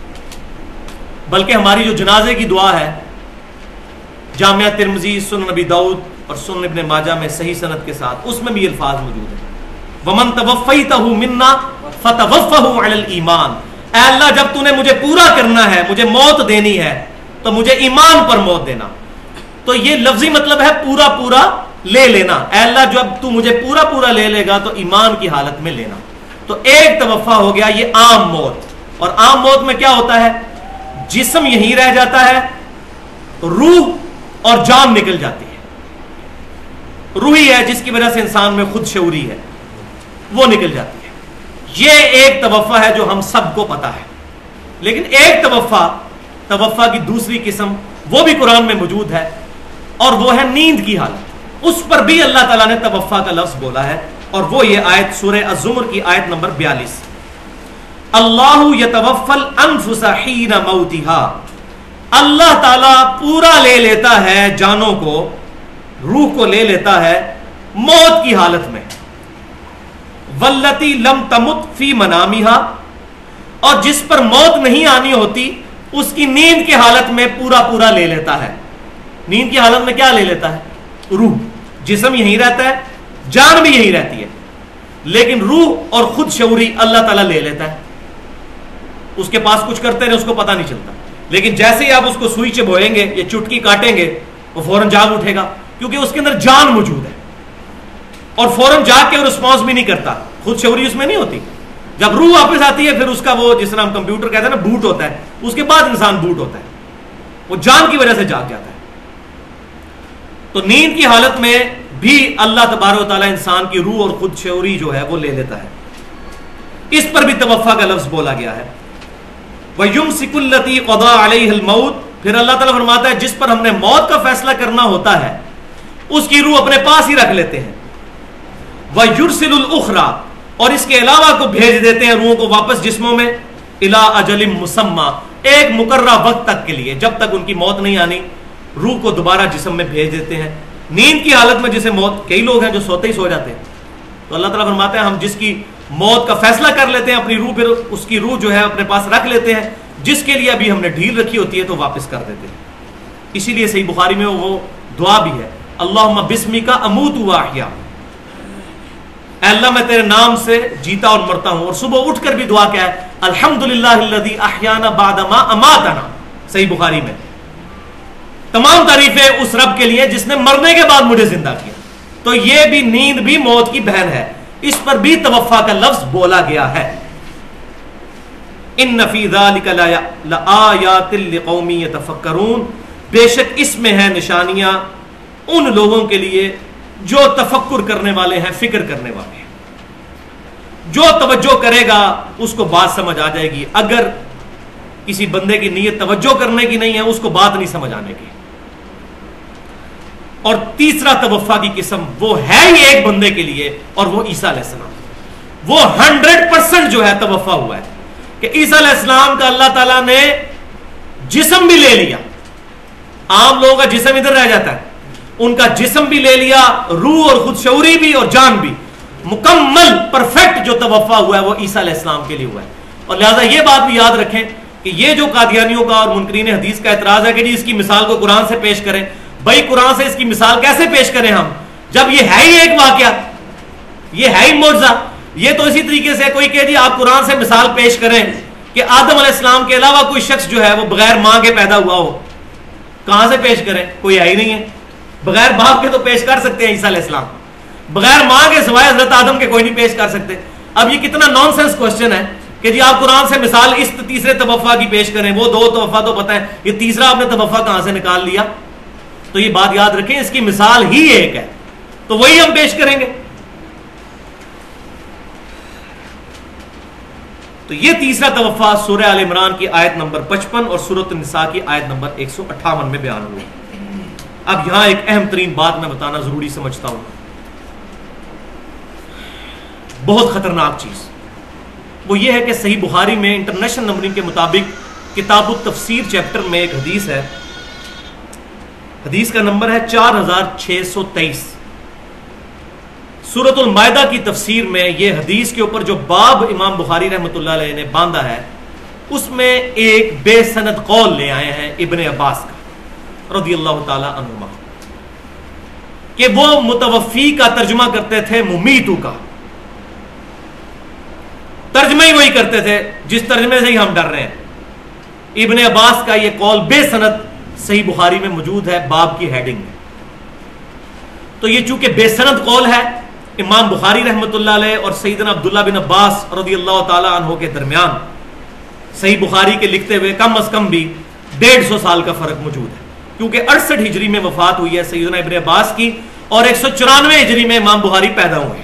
بلکہ ہماری جو جنازے کی دعا ہے جامعہ ترمذی، سنن نبی داؤد اور سنن ابن ماجہ میں صحیح سند کے ساتھ، اس میں بھی الفاظ موجود ہیں وَمَن تَوَفَّيْتَهُ مِنَّا فَتَوَفَّهُ عَلَى الْإِيمَانِ، اے اللہ جب تو نے مجھے پورا کرنا ہے، مجھے موت دینی ہے، تو مجھے ایمان پر موت دینا. تو یہ لفظی مطلب ہے پورا پورا لے لینا. اے اللہ جب تو مجھے پورا پورا لے لے گا تو ایمان کی حالت میں لینا. تو ایک توفا ہو گیا یہ عام موت. اور عام موت میں کیا ہوتا ہے؟ جسم یہیں رہ جاتا ہے، روح اور جان نکل جاتی ہے. روح ہی ہے جس کی وجہ سے انسان میں خود شعوری ہے، وہ نکل جاتی ہے. یہ ایک توفا ہے جو ہم سب کو پتا ہے. لیکن ایک توفا توفا کی دوسری قسم وہ بھی قرآن میں موجود ہے، اور وہ ہے نیند کی حالت. اس پر بھی اللہ تعالیٰ نے توفا کا لفظ بولا ہے، اور وہ یہ آیت سورہ الزمر کی آیت نمبر بیالیس. اللہ یتوفی الانفس حین موتها، اللہ تعالیٰ پورا لے لیتا ہے جانوں کو، روح کو لے لیتا ہے موت کی حالت میں. واللتی لم تمت فی منامها، اور جس پر موت نہیں آنی ہوتی اس کی نیند کی حالت میں پورا پورا لے لیتا ہے. نیند کی حالت میں کیا لے لیتا ہے؟ روح. جسم یہیں رہتا ہے، جان بھی یہیں رہتی ہے، لیکن روح اور خود شعوری اللہ تعالیٰ لے لیتا ہے. اس کے پاس کچھ کرتے رہے اس کو پتہ نہیں چلتا، لیکن جیسے ہی آپ اس کو سوئی چبوئیں گے یا چٹکی کاٹیں گے وہ فوراً جاگ اٹھے گا، کیونکہ اس کے اندر جان موجود ہے، اور فوراً جاگ کے وہ رسپانس بھی نہیں کرتا. خود شعوری اس میں نہیں ہوتی. جب روح واپس آتی ہے پھر اس کا وہ جس طرح ہم کمپیوٹر کہتے ہیں نا بوٹ ہوتا ہے، اس کے بعد انسان بوٹ ہوتا ہے، وہ جان کی وجہ سے جاگ جاتا ہے. تو نیند کی حالت میں بھی اللہ تبارک و تعالیٰ انسان کی روح اور خود شعوری جو ہے وہ لے لیتا ہے. اس پر بھی توفا کا لفظ بولا گیا ہے. وَيُمْسِكُ الَّتِي قَضَى عَلَيْهَا الْمَوْتِ، پھر اللہ تعالیٰ فرماتا ہے جس پر ہم نے موت کا فیصلہ کرنا ہوتا ہے اس کی روح اپنے پاس ہی رکھ لیتے ہیں. وَيُرْسِلُ الْأُخْرَى، اور اس کے علاوہ کو بھیج دیتے ہیں روحوں کو واپس جسموں میں، إِلَىٰ أَجَلٍ مُّسَمَّى، ایک مقررہ وقت تک کے لیے، جب تک ان کی موت نہیں آنی روح کو دوبارہ جسم میں بھیج دیتے ہیں. نیند کی حالت میں جسے موت، کئی لوگ ہیں جو سوتے ہی سو جاتے ہیں، تو اللہ تعالیٰ فرماتے ہیں ہم جس کی موت کا فیصلہ کر لیتے ہیں اپنی روح، پھر اس کی روح جو ہے اپنے پاس رکھ لیتے ہیں، جس کے لیے ابھی ہم نے ڈھیل رکھی ہوتی ہے تو واپس کر دیتے ہیں. اسی لیے صحیح بخاری میں وہ دعا بھی ہے اللہم بسمک اموت و احیا، اے اللہ میں تیرے نام سے جیتا اور مرتا ہوں. اور صبح اٹھ کر بھی دعا کیا ہے الحمدللہ الذی احیانا بعد ما اماتنا، صحیح بخاری میں. تمام تعریفیں اس رب کے لیے جس نے مرنے کے بعد مجھے زندہ کیا. تو یہ بھی نیند بھی موت کی بہن ہے، اس پر بھی توفا کا لفظ بولا گیا ہے. ان فی ذلک لآیات لقوم یتفکرون، بے شک اس میں ہے نشانیاں ان لوگوں کے لیے جو تفکر کرنے والے ہیں، فکر کرنے والے ہیں. جو توجہ کرے گا اس کو بات سمجھ آ جائے گی. اگر کسی بندے کی نیت توجہ کرنے کی نہیں ہے اس کو بات نہیں سمجھ آنے کی. اور تیسرا توفا کی قسم وہ ہے ہی ایک بندے کے لیے، اور وہ عیسیٰ علیہ السلام. وہ ہنڈریڈ پرسنٹ جو ہے توفا ہوا ہے کہ عیسیٰ علیہ السلام کا اللہ تعالیٰ نے جسم بھی لے لیا. عام لوگوں کا جسم ادھر رہ جاتا ہے، ان کا جسم بھی لے لیا، روح اور خود شعوری بھی اور جان بھی. مکمل پرفیکٹ جو توفا ہوا ہے وہ عیسیٰ علیہ السلام کے لیے ہوا ہے. اور لہذا یہ بات بھی یاد رکھیں کہ یہ جو قادیانیوں کا اور منکرین حدیث کا اعتراض ہے کہ جی اس کی مثال کو قرآن سے پیش کریں، بھائی قرآن سے اس کی مثال کیسے پیش کریں ہم، جب یہ ہے ہی ایک واقعہ، یہ ہے ہی معجزہ۔ یہ تو اسی طریقے سے کوئی کہ جی آپ قرآن سے مثال پیش کریں کہ آدم علیہ السلام کے علاوہ کوئی شخص جو ہے وہ بغیر ماں کے پیدا ہوا ہو، کہاں سے پیش کریں؟ کوئی ہے ہی نہیں ہے۔ بغیر باپ کے تو پیش کر سکتے ہیں عیسیٰ علیہ السلام، بغیر ماں کے سوائے حضرت آدم کے کوئی نہیں پیش کر سکتے۔ اب یہ کتنا نان سینس کوسچن ہے کہ جی آپ قرآن سے مثال اس تیسرے توفع کی پیش کریں، وہ دو توفع تو پتہ ہے، یہ تیسرا آپ نے توفع کہاں سے نکال لیا؟ تو یہ بات یاد رکھیں، اس کی مثال ہی ایک ہے، تو وہی ہم پیش کریں گے۔ تو یہ تیسرا توفع سورہ آل عمران کی آیت نمبر پچپن اور سورۃ النساء کی آیت نمبر ایک سو اٹھاون میں بیان ہوا۔ اب یہاں ایک اہم ترین بات میں بتانا ضروری سمجھتا ہوں، بہت خطرناک چیز، وہ یہ ہے کہ صحیح بخاری میں انٹرنیشنل نمبرنگ کے مطابق کتاب التفسیر چیپٹر میں ایک حدیث ہے، حدیث کا نمبر ہے چار ہزار چھ سو تیئیس۔ سورۃ المائدہ کی تفسیر میں یہ حدیث کے اوپر جو باب امام بخاری رحمۃ اللہ علیہ نے باندھا ہے، اس میں ایک بے سند قول لے آئے ہیں ابن عباس کا رضی اللہ تعالی عنہما، کہ وہ متوفی کا ترجمہ کرتے تھے ممیتو کا، ترجمہ ہی وہی کرتے تھے جس ترجمے سے ہی ہم ڈر رہے ہیں۔ ابن عباس کا یہ قول بے سند صحیح بخاری میں موجود ہے باب کی ہیڈنگ میں۔ تو یہ چونکہ بے سند قول ہے، امام بخاری رحمۃ اللہ علیہ اور سیدنا عبداللہ بن عباس رضی اللہ تعالی عنہ کے درمیان صحیح بخاری کے لکھتے ہوئے کم از کم بھی ڈیڑھ سو سال کا فرق موجود ہے، کیونکہ اڑسٹھ ہجری میں وفات ہوئی ہے سیدنا ابن عباس کی، اور ایک سو چورانوے ہجری میں امام بخاری پیدا ہوئے ہیں۔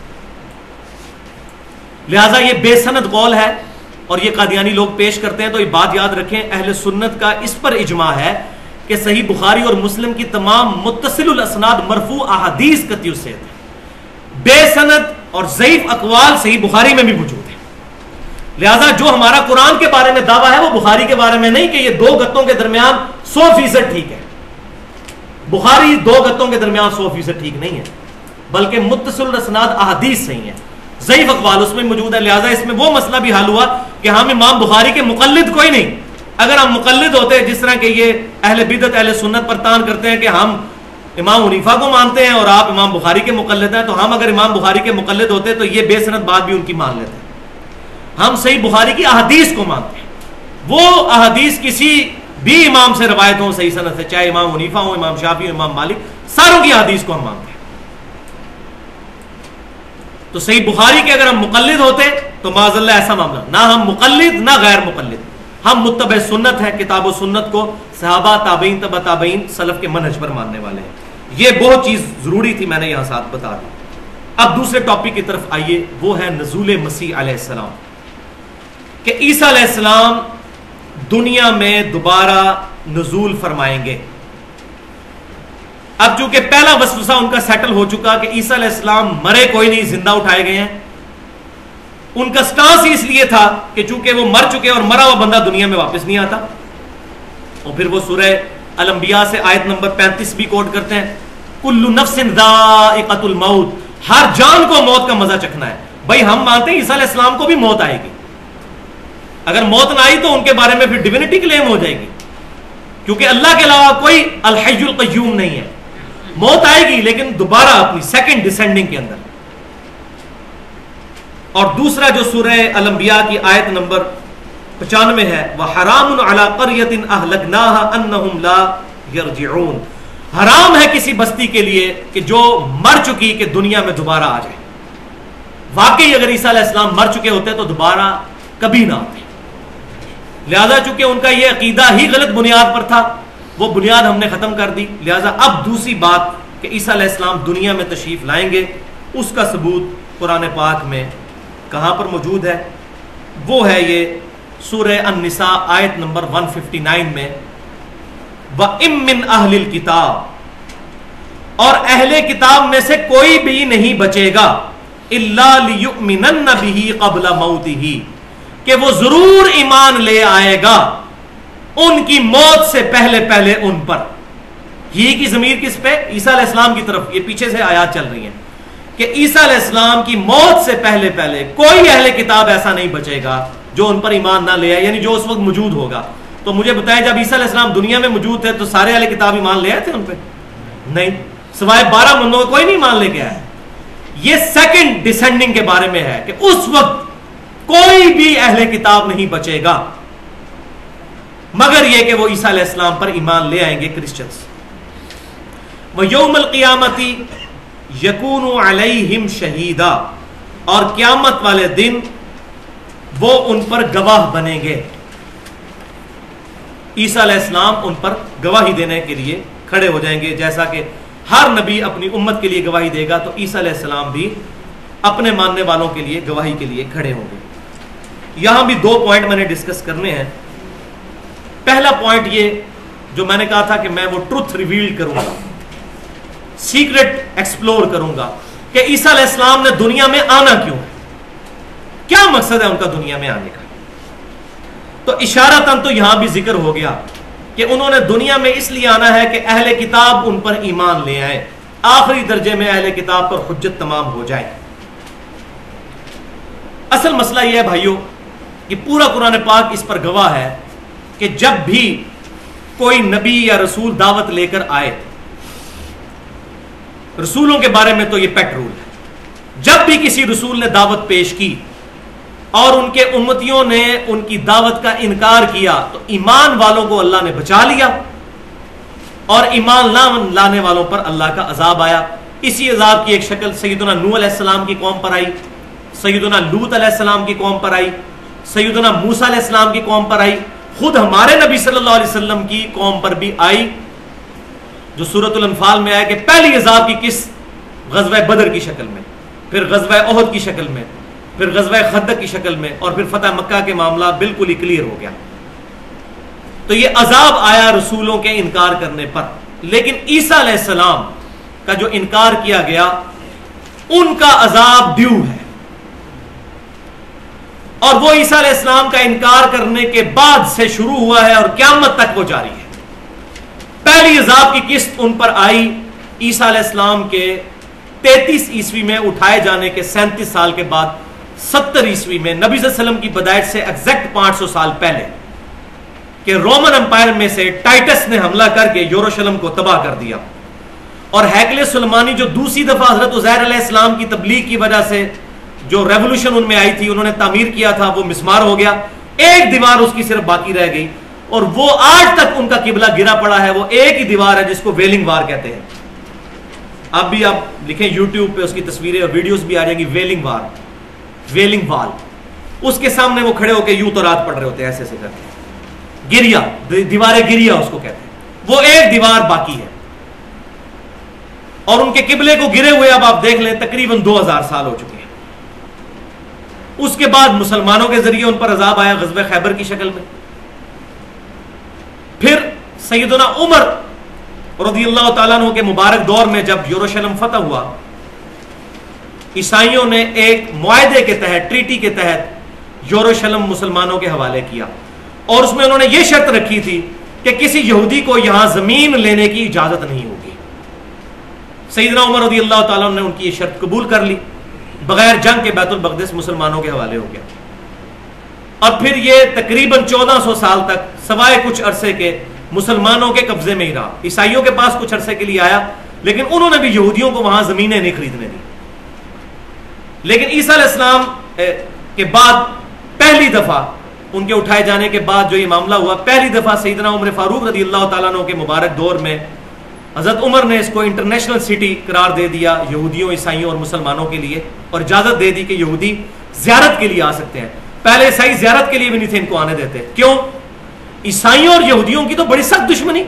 لہٰذا یہ بے سند قول ہے اور یہ قادیانی لوگ پیش کرتے ہیں۔ تو یہ بات یاد رکھیں، اہل سنت کا اس پر اجماع ہے کہ صحیح بخاری اور مسلم کی تمام متصل الاسناد مرفوع احادیث قطعی الصحت ہے، بے سند اور ضعیف اقوال صحیح بخاری میں بھی موجود ہے۔ لہذا جو ہمارا قرآن کے بارے میں دعویٰ ہے وہ بخاری کے بارے میں نہیں کہ یہ دو گتوں کے درمیان سو فیصد ٹھیک ہے۔ بخاری دو گتوں کے درمیان سو فیصد ٹھیک نہیں ہے، بلکہ متصل الاسناد احادیث صحیح ہیں، ضعیف اقوال اس میں موجود ہے۔ لہذا اس میں وہ مسئلہ بھی حل ہوا کہ ہم امام بخاری کے مقلد کوئی نہیں۔ اگر ہم مقلد ہوتے جس طرح کہ یہ اہل بدعت اہل سنت پر تان کرتے ہیں کہ ہم امام حنیفہ کو مانتے ہیں اور آپ امام بخاری کے مقلد ہیں، تو ہم اگر امام بخاری کے مقلد ہوتے تو یہ بے سند بات بھی ان کی مان لیتے ہیں۔ ہم صحیح بخاری کی احادیث کو مانتے ہیں، وہ احادیث کسی بھی امام سے روایت ہوں صحیح سند سے، چاہے امام حنیفہ ہوں، امام شافعی ہوں، امام مالک، ساروں کی احادیث کو ہم مانتے ہیں۔ تو صحیح بخاری کے اگر ہم مقلد ہوتے تو معاذ اللہ ایسا معاملہ، نہ ہم مقلد نہ غیر مقلد، ہم متبع سنت ہیں، کتاب و سنت کو صحابہ تابعین تبع تابعین سلف کے منہج پر ماننے والے ہیں۔ یہ بہت چیز ضروری تھی، میں نے یہاں ساتھ بتا دی۔ اب دوسرے ٹاپک کی طرف آئیے، وہ ہے نزول مسیح علیہ السلام، کہ عیسیٰ علیہ السلام دنیا میں دوبارہ نزول فرمائیں گے۔ اب چونکہ پہلا وسوسہ ان کا سیٹل ہو چکا کہ عیسیٰ علیہ السلام مرے کوئی نہیں، زندہ اٹھائے گئے ہیں، ان کا سٹانس ہی اس لیے تھا کہ چونکہ وہ مر چکے اور مرا ہوا بندہ دنیا میں واپس نہیں آتا۔ اور پھر وہ سورہ الانبیاء سے آیت نمبر پینتیس بھی کوٹ کرتے ہیں، کل نفس ذائقۃ الموت، ہر جان کو موت کا مزہ چکھنا ہے۔ بھائی ہم مانتے ہیں عیسیٰ علیہ السلام کو بھی موت آئے گی، اگر موت نہ آئی تو ان کے بارے میں پھر ڈیوینٹی کلیم ہو جائے گی، کیونکہ اللہ کے علاوہ کوئی الحی القیوم نہیں ہے۔ موت آئے گی لیکن دوبارہ اپنی سیکنڈ ڈسینڈنگ کے اندر۔ اور دوسرا جو سورہ الانبیاء کی آیت نمبر پچانوے ہے، وَحَرَامٌ عَلَىٰ قَرْيَةٍ أَهْلَكْنَاهَا أَنَّهُمْ لَا يَرْجِعُونَ، حرام ہے کسی بستی کے لیے کہ جو مر چکی کہ دنیا میں دوبارہ آ جائے۔ واقعی اگر عیسیٰ علیہ السلام مر چکے ہوتے تو دوبارہ کبھی نہ آتے، لہذا چونکہ ان کا یہ عقیدہ ہی غلط بنیاد پر تھا، وہ بنیاد ہم نے ختم کر دی۔ لہذا اب دوسری بات کہ عیسیٰ علیہ السلام دنیا میں تشریف لائیں گے، اس کا ثبوت قرآن پاک میں کہاں پر موجود ہے؟ وہ ہے یہ سورہ النساء آیت نمبر ایک سو اناسی میں، وَإِن مِّنْ أَهْلِ الْكِتَابِ، اور اہل کتاب میں سے کوئی بھی نہیں بچے گا، إِلَّا لِيُؤْمِنَنَّ بِهِ قَبْلَ مَوْتِهِ، کہ وہ ضرور ایمان لے آئے گا ان کی موت سے پہلے پہلے ان پر۔ ہی کی ضمیر کس پہ؟ عیسیٰ علیہ السلام کی طرف، یہ پیچھے سے آیات چل رہی ہیں کہ عیسیٰ علیہ السلام کی موت سے پہلے پہلے کوئی اہل کتاب ایسا نہیں بچے گا جو ان پر ایمان نہ لے آئے، یعنی جو اس وقت موجود ہوگا. تو مجھے بتائیں جب عیسیٰ علیہ السلام دنیا میں موجود تھے تو سارے اہل کتاب ایمان لے آئے تھے ان پہ؟ نہیں، سوائے بارہ بندوں کو کوئی نہیں ایمان لے کے آیا. یہ سیکنڈ ڈسینڈنگ کے بارے میں ہے کہ اس وقت کوئی بھی اہل کتاب نہیں بچے گا مگر یہ کہ وہ عیسیٰ علیہ السلام پر ایمان لے آئیں گے کرسچنز. وَيَوْمَ الْقِيَامَةِ يَكُونُ عَلَيْهِمْ شَهِيدًا، اور قیامت والے دن وہ ان پر گواہ بنیں گے. عیسیٰ علیہ السلام ان پر گواہی دینے کے لیے کھڑے ہو جائیں گے. جیسا کہ ہر نبی اپنی امت کے لیے گواہی دے گا تو عیسیٰ علیہ السلام بھی اپنے ماننے والوں کے لیے گواہی کے لیے کھڑے ہوں گے. یہاں بھی دو پوائنٹ میں نے ڈسکس کرنے ہیں. پہلا پوائنٹ یہ جو میں نے کہا تھا کہ میں وہ ٹروتھ ریویل کروں گا، سیکرٹ ایکسپلور کروں گا کہ عیسیٰ علیہ السلام نے دنیا میں آنا کیوں ہے، کیا مقصد ہے ان کا دنیا میں آنے کا. تو اشارتاً تو یہاں بھی ذکر ہو گیا کہ انہوں نے دنیا میں اس لیے آنا ہے کہ اہل کتاب ان پر ایمان لے آئیں، آخری درجے میں اہل کتاب پر حجت تمام ہو جائے. اصل مسئلہ یہ ہے بھائیو کہ پورا قرآن پاک اس پر گواہ ہے کہ جب بھی کوئی نبی یا رسول دعوت لے کر آئے، رسولوں کے بارے میں تو یہ پیٹ رول ہے، جب بھی کسی رسول نے دعوت پیش کی اور ان کے امتیوں نے ان کی دعوت کا انکار کیا تو ایمان والوں کو اللہ نے بچا لیا اور ایمان نہ لانے والوں پر اللہ کا عذاب آیا. اسی عذاب کی ایک شکل سیدنا نوح علیہ السلام کی قوم پر آئی، سیدنا لوط علیہ السلام کی قوم پر آئی، سیدنا موسیٰ علیہ السلام کی قوم پر آئی، خود ہمارے نبی صلی اللہ علیہ وسلم کی قوم پر بھی آئی، جو سورۃ الانفال میں آیا کہ پہلی عذاب کی قسط غزوہ بدر کی شکل میں، پھر غزوہ احد کی شکل میں، پھر غزوہ خندق کی شکل میں، اور پھر فتح مکہ کے معاملہ بالکل ہی کلیئر ہو گیا. تو یہ عذاب آیا رسولوں کے انکار کرنے پر. لیکن عیسیٰ علیہ السلام کا جو انکار کیا گیا ان کا عذاب ڈیو ہے، اور وہ عیسیٰ علیہ السلام کا انکار کرنے کے بعد سے شروع ہوا ہے اور قیامت تک وہ جاری ہے. پہلی عذاب کی قسط ان پر آئی عیسیٰ علیہ السلام کے تینتیس عیسوی میں اٹھائے جانے کے سینتیس سال کے بعد، ستر عیسوی میں نبی صلی اللہ علیہ وسلم کی پیدائش سے ایگزیکٹ پانچ سو سال پہلے، کہ رومن امپائر میں سے ٹائٹس نے حملہ کر کے یروشلم کو تباہ کر دیا، اور ہیکل سلیمانی جو دوسری دفعہ حضرت عزیر علیہ السلام کی تبلیغ کی وجہ سے جو ریولوشن ان میں آئی تھی انہوں نے تعمیر کیا تھا، وہ مسمار ہو گیا، ایک دیوار اس کی صرف باقی رہ گئی، اور وہ آج تک ان کا قبلہ گرا پڑا ہے. وہ ایک ہی دیوار ہے جس کو ویلنگ وار کہتے ہیں. اب بھی آپ لکھیں یوٹیوب پہ اس کی تصویریں اور ویڈیوز بھی آ جائیں گی، ویلنگ وار، ویلنگ وال. اس کے سامنے وہ کھڑے ہو کے یوں تو رات پڑھ رہے ہوتے ہیں ایسے ایسے کرتے، گریا، دیوار گریا اس کو کہتے ہیں. وہ ایک دیوار باقی ہے، اور ان کے قبلے کو گرے ہوئے اب آپ دیکھ لیں تقریباً دو ہزار سال ہو چکے ہیں. اس کے بعد مسلمانوں کے ذریعے ان پر عذاب آیا غزوہ خیبر کی شکل میں. پھر سیدنا عمر رضی اللہ تعالیٰ عنہ کے مبارک دور میں جب یروشلم فتح ہوا، عیسائیوں نے ایک معاہدے کے تحت، ٹریٹی کے تحت یروشلم مسلمانوں کے حوالے کیا، اور اس میں انہوں نے یہ شرط رکھی تھی کہ کسی یہودی کو یہاں زمین لینے کی اجازت نہیں ہوگی. سیدنا عمر رضی اللہ تعالیٰ عنہ نے ان کی یہ شرط قبول کر لی، بغیر جنگ کے بیت المقدس مسلمانوں کے حوالے ہو گیا. اور پھر یہ تقریباً چودہ سو سال تک سوائے کچھ عرصے کے مسلمانوں کے قبضے میں ہی رہا. عیسائیوں کے پاس کچھ عرصے کے لیے آیا، لیکن انہوں نے بھی یہودیوں کو وہاں زمینیں نہیں خریدنے دی. لیکن عیسیٰ علیہ السلام کے بعد پہلی دفعہ ان کے اٹھائے جانے کے بعد جو یہ معاملہ ہوا، پہلی دفعہ سیدنا عمر فاروق رضی اللہ تعالیٰ عنہ کے مبارک دور میں حضرت عمر نے اس کو انٹرنیشنل سٹی قرار دے دیا یہودیوں، عیسائیوں اور مسلمانوں کے لیے، اور اجازت دے دی کہ یہودی زیارت کے لیے آ سکتے ہیں. پہلے عیسائی زیارت کے لیے بھی نہیں تھے ان کو آنے دیتے. کیوں؟ عیسائیوں اور یہودیوں کی تو بڑی سخت دشمنی.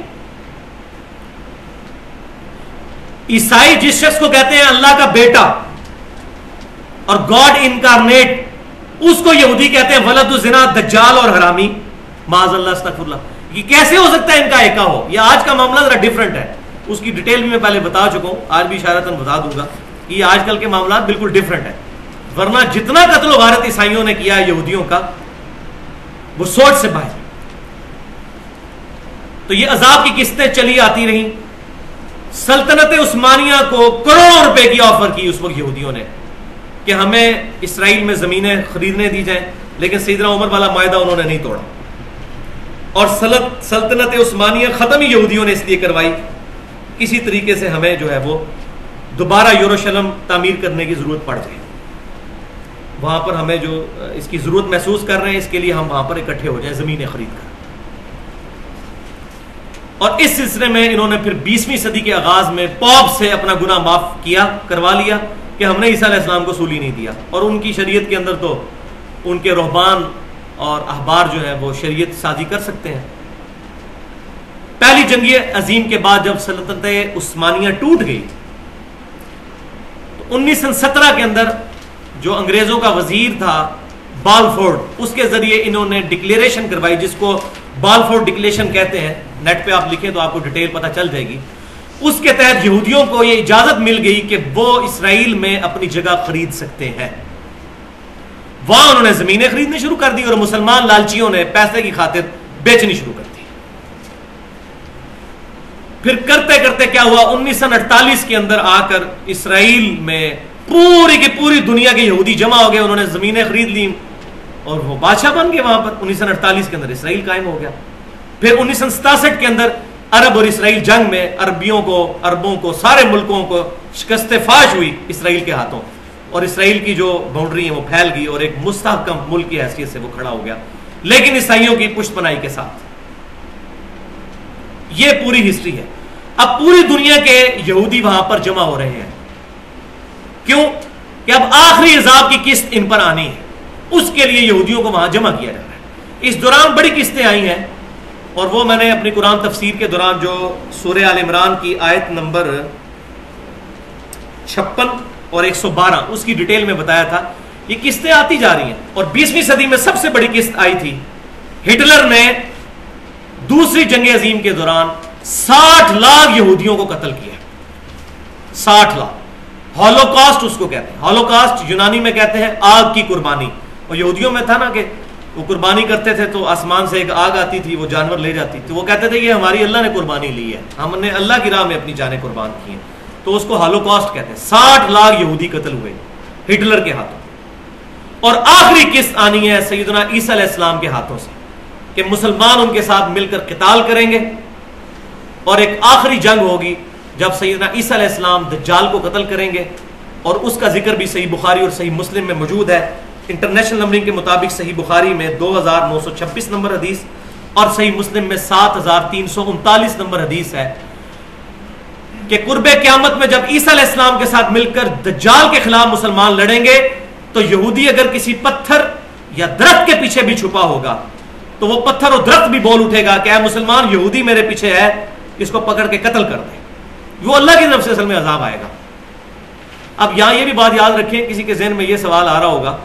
عیسائی جس شخص کو کہتے ہیں اللہ کا بیٹا اور گاڈ انکارنیٹ، اس کو یہودی کہتے ہیں ولد الزنا، دجال اور حرامی. معاذ اللہ، استغفر اللہ. یہ کیسے ہو سکتا ہے ان کا ایکا ہو؟ یہ آج کا معاملہ ذرا ڈیفرنٹ ہے، اس کی ڈیٹیل بھی میں پہلے بتا چکا ہوں، آج بھی اشارتاً بتا دوں گا کہ یہ آج کل کے معاملات بالکل ڈیفرنٹ ہے. ورنہ جتنا قتل و غارت عیسائیوں نے کیا ہے یہودیوں کا، وہ سوچ سے باہر. تو یہ عذاب کی قسطیں چلی آتی رہیں. سلطنت عثمانیہ کو کروڑوں روپے کی آفر کی اس وقت یہودیوں نے کہ ہمیں اسرائیل میں زمینیں خریدنے دی جائیں. لیکن سیدنا عمر والا معاہدہ انہوں نے نہیں توڑا، اور سلطنت عثمانیہ ختم ہی یہودیوں نے اس لیے کروائی کسی طریقے سے ہمیں جو ہے وہ دوبارہ یروشلم تعمیر کرنے کی ضرورت پڑ جائے، وہاں پر ہمیں جو اس کی ضرورت محسوس کر رہے ہیں اس کے لیے ہم وہاں پر اکٹھے ہو جائیں زمینیں خرید کر۔ اور اس سلسلے میں انہوں نے پھر بیسویں صدی کے آغاز میں پوپ سے اپنا گناہ معاف کیا کروا لیا کہ ہم نے عیسیٰ علیہ السلام کو سولی نہیں دیا، اور ان کی شریعت کے اندر تو ان کے رہبان اور احبار جو ہے وہ شریعت سازی کر سکتے ہیں۔ پہلی جنگ عظیم کے بعد جب سلطنت عثمانیہ ٹوٹ گئی تو انیس سو سترہ کے اندر جو انگریزوں کا وزیر تھا بالفورڈ، اس کے ذریعے انہوں نے ڈکلیریشن کروائی جس کو بالفورڈ ڈکلیریشن کہتے ہیں، نیٹ پہ آپ لکھیں تو آپ کو ڈیٹیل پتہ چل جائے گی۔ اس کے تحت یہودیوں کو یہ اجازت مل گئی کہ وہ اسرائیل میں اپنی جگہ خرید سکتے ہیں، وہاں انہوں نے زمینیں خریدنی شروع کر دی اور مسلمان لالچیوں نے پیسے کی خاطر بیچنی شروع کر دی۔ پھر کرتے کرتے کیا ہوا، انیس سو اڑتالیس کے اندر آ کر اسرائیل میں پوری کی پوری دنیا کے یہودی جمع ہو گئے، انہوں نے زمینیں خرید لی اور وہ بادشاہ بن گئے وہاں پر۔ انیس سو اڑتالیس کے اندر اسرائیل قائم ہو گیا۔ پھر انیس سو ستاسٹھ کے اندر عرب اور اسرائیل جنگ میں عربیوں کو عربوں کو سارے ملکوں کو شکست فاش ہوئی اسرائیل کے ہاتھوں، اور اسرائیل کی جو باؤنڈری ہے وہ پھیل گئی اور ایک مستحکم ملک کی حیثیت سے وہ کھڑا ہو گیا، لیکن عیسائیوں کی پشت پناہی کے ساتھ۔ یہ پوری ہسٹری ہے۔ اب پوری دنیا کے یہودی وہاں پر جمع ہو رہے ہیں، کیوں کہ اب آخری عذاب کی قسط ان پر آنی ہے، اس کے لیے یہودیوں کو وہاں جمع کیا جا رہا ہے۔ اس دوران بڑی قسطیں آئی ہیں، اور وہ میں نے اپنی قرآن تفسیر کے دوران جو سورہ آل عمران کی آیت نمبر چھپن اور ایک سو بارہ اس کی ڈیٹیل میں بتایا تھا۔ یہ قسطیں آتی جا رہی ہیں، اور بیسویں صدی میں سب سے بڑی قسط آئی تھی۔ ہٹلر نے دوسری جنگ عظیم کے دوران ساٹھ لاکھ یہودیوں کو قتل کیا، ساٹھ لاکھ۔ ہولوکاسٹ اس کو کہتے ہیں، ہولوکاسٹ یونانی میں کہتے ہیں آگ کی قربانی، اور یہودیوں میں تھا نا کہ وہ قربانی کرتے تھے تو آسمان سے ایک آگ آتی تھی، وہ جانور لے جاتی تھی، وہ کہتے تھے کہ ہماری اللہ نے قربانی لی ہے، ہم نے اللہ کی راہ میں اپنی جانیں قربان کی ہیں، تو اس کو ہولوکاسٹ کہتے ہیں۔ ساٹھ لاکھ یہودی قتل ہوئے ہٹلر کے ہاتھوں، اور آخری قسط آنی ہے سیدنا عیسیٰ علیہ السلام کے ہاتھوں سے کہ مسلمان ان کے ساتھ مل کر قتال کریں گے، اور ایک آخری جنگ ہوگی جب سیدنا عیسیٰ علیہ السلام دجال کو قتل کریں گے، اور اس کا ذکر بھی صحیح بخاری اور صحیح مسلم میں موجود ہے۔ انٹرنیشنل نمبرنگ کے مطابق صحیح بخاری میں دو ہزار نو سو چھبیس نمبر حدیث اور صحیح مسلم میں سات ہزار تین سو انتالیس نمبر حدیث ہے کہ قرب قیامت میں جب عیسیٰ علیہ السلام کے ساتھ مل کر دجال کے خلاف مسلمان لڑیں گے تو یہودی اگر کسی پتھر یا درخت کے پیچھے بھی چھپا ہوگا تو وہ پتھر اور درخت بھی بول اٹھے گا کہ اے مسلمان، یہودی میرے پیچھے ہے، اس کو پکڑ کے قتل کر دیں۔ وہ اللہ کی طرف سے اصل میں عذاب آئے گا۔ اب یہاں یہ بھی بات یاد رکھیں، کسی کے ذہن میں یہ سوال آ رہا ہوگا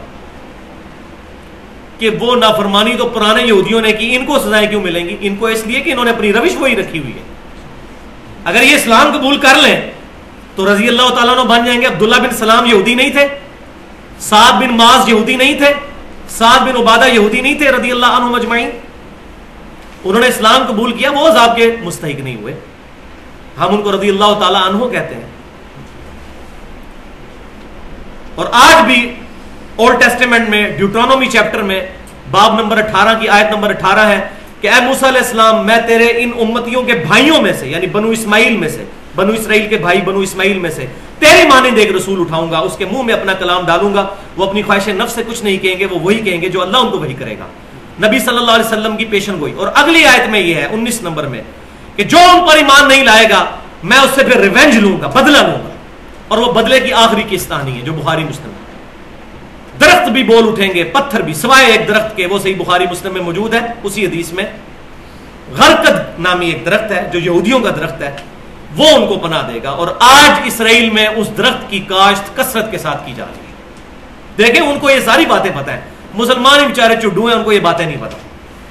کہ وہ نافرمانی تو پرانے یہودیوں نے کی، ان کو سزائیں کیوں ملیں گی؟ ان کو اس لیے کہ انہوں نے اپنی روش وہی رکھی ہوئی ہے۔ اگر یہ اسلام قبول کر لیں تو رضی اللہ تعالیٰ عنہ بن جائیں گے۔ عبداللہ بن سلام یہودی نہیں تھے، سعد بن معاذ یہودی نہیں تھے، سعد بن عبادہ یہودی نہیں تھے رضی اللہ عنہم اجمعین، انہوں نے اسلام قبول کیا، وہ عذاب کے مستحق نہیں ہوئے، ہم ان کو رضی اللہ تعالیٰ عنہ کہتے ہیں۔ اور آج بھی اولڈ ٹیسٹیمنٹ میں ڈیوٹرانومی چیپٹر میں باب نمبر اٹھارہ کی آیت نمبر اٹھارہ ہے کہ اے موسیٰ علیہ السلام، میں تیرے ان امتیوں کے بھائیوں میں سے یعنی بنو اسماعیل میں سے، بنو اسرائیل کے بھائی بنو اسماعیل میں سے تیری مانند ایک رسول اٹھاؤں گا، اس کے منہ میں اپنا کلام ڈالوں گا، وہ اپنی خواہش نفس سے کچھ نہیں کہیں گے، وہ وہی کہیں گے جو اللہ ان کو وہی کرے گا۔ نبی صلی اللہ علیہ وسلم کی پیشن گوئی۔ اور اگلی آیت میں یہ ہے انیس نمبر میں کہ جو ان پر ایمان نہیں لائے گا میں اس سے پھر ریونج لوں گا، بدلہ لوں گا، اور وہ بدلے کی آخری قسط آنی ہے جو بخاری مسلم ہے۔ درخت بھی بول اٹھیں گے، پتھر بھی، سوائے ایک درخت کے، وہ صحیح بخاری مسلم میں موجود ہے۔ اسی حدیث میں غرقد نامی ایک درخت ہے جو یہودیوں کا درخت ہے، وہ ان کو پناہ دے گا۔ اور آج اسرائیل میں اس درخت کی کاشت کثرت کے ساتھ کی جا رہی ہے۔ دیکھیں ان کو یہ ساری باتیں پتہ ہیں، مسلمان ہی بیچارے چڈو ہیں، ان کو یہ باتیں نہیں پتہ۔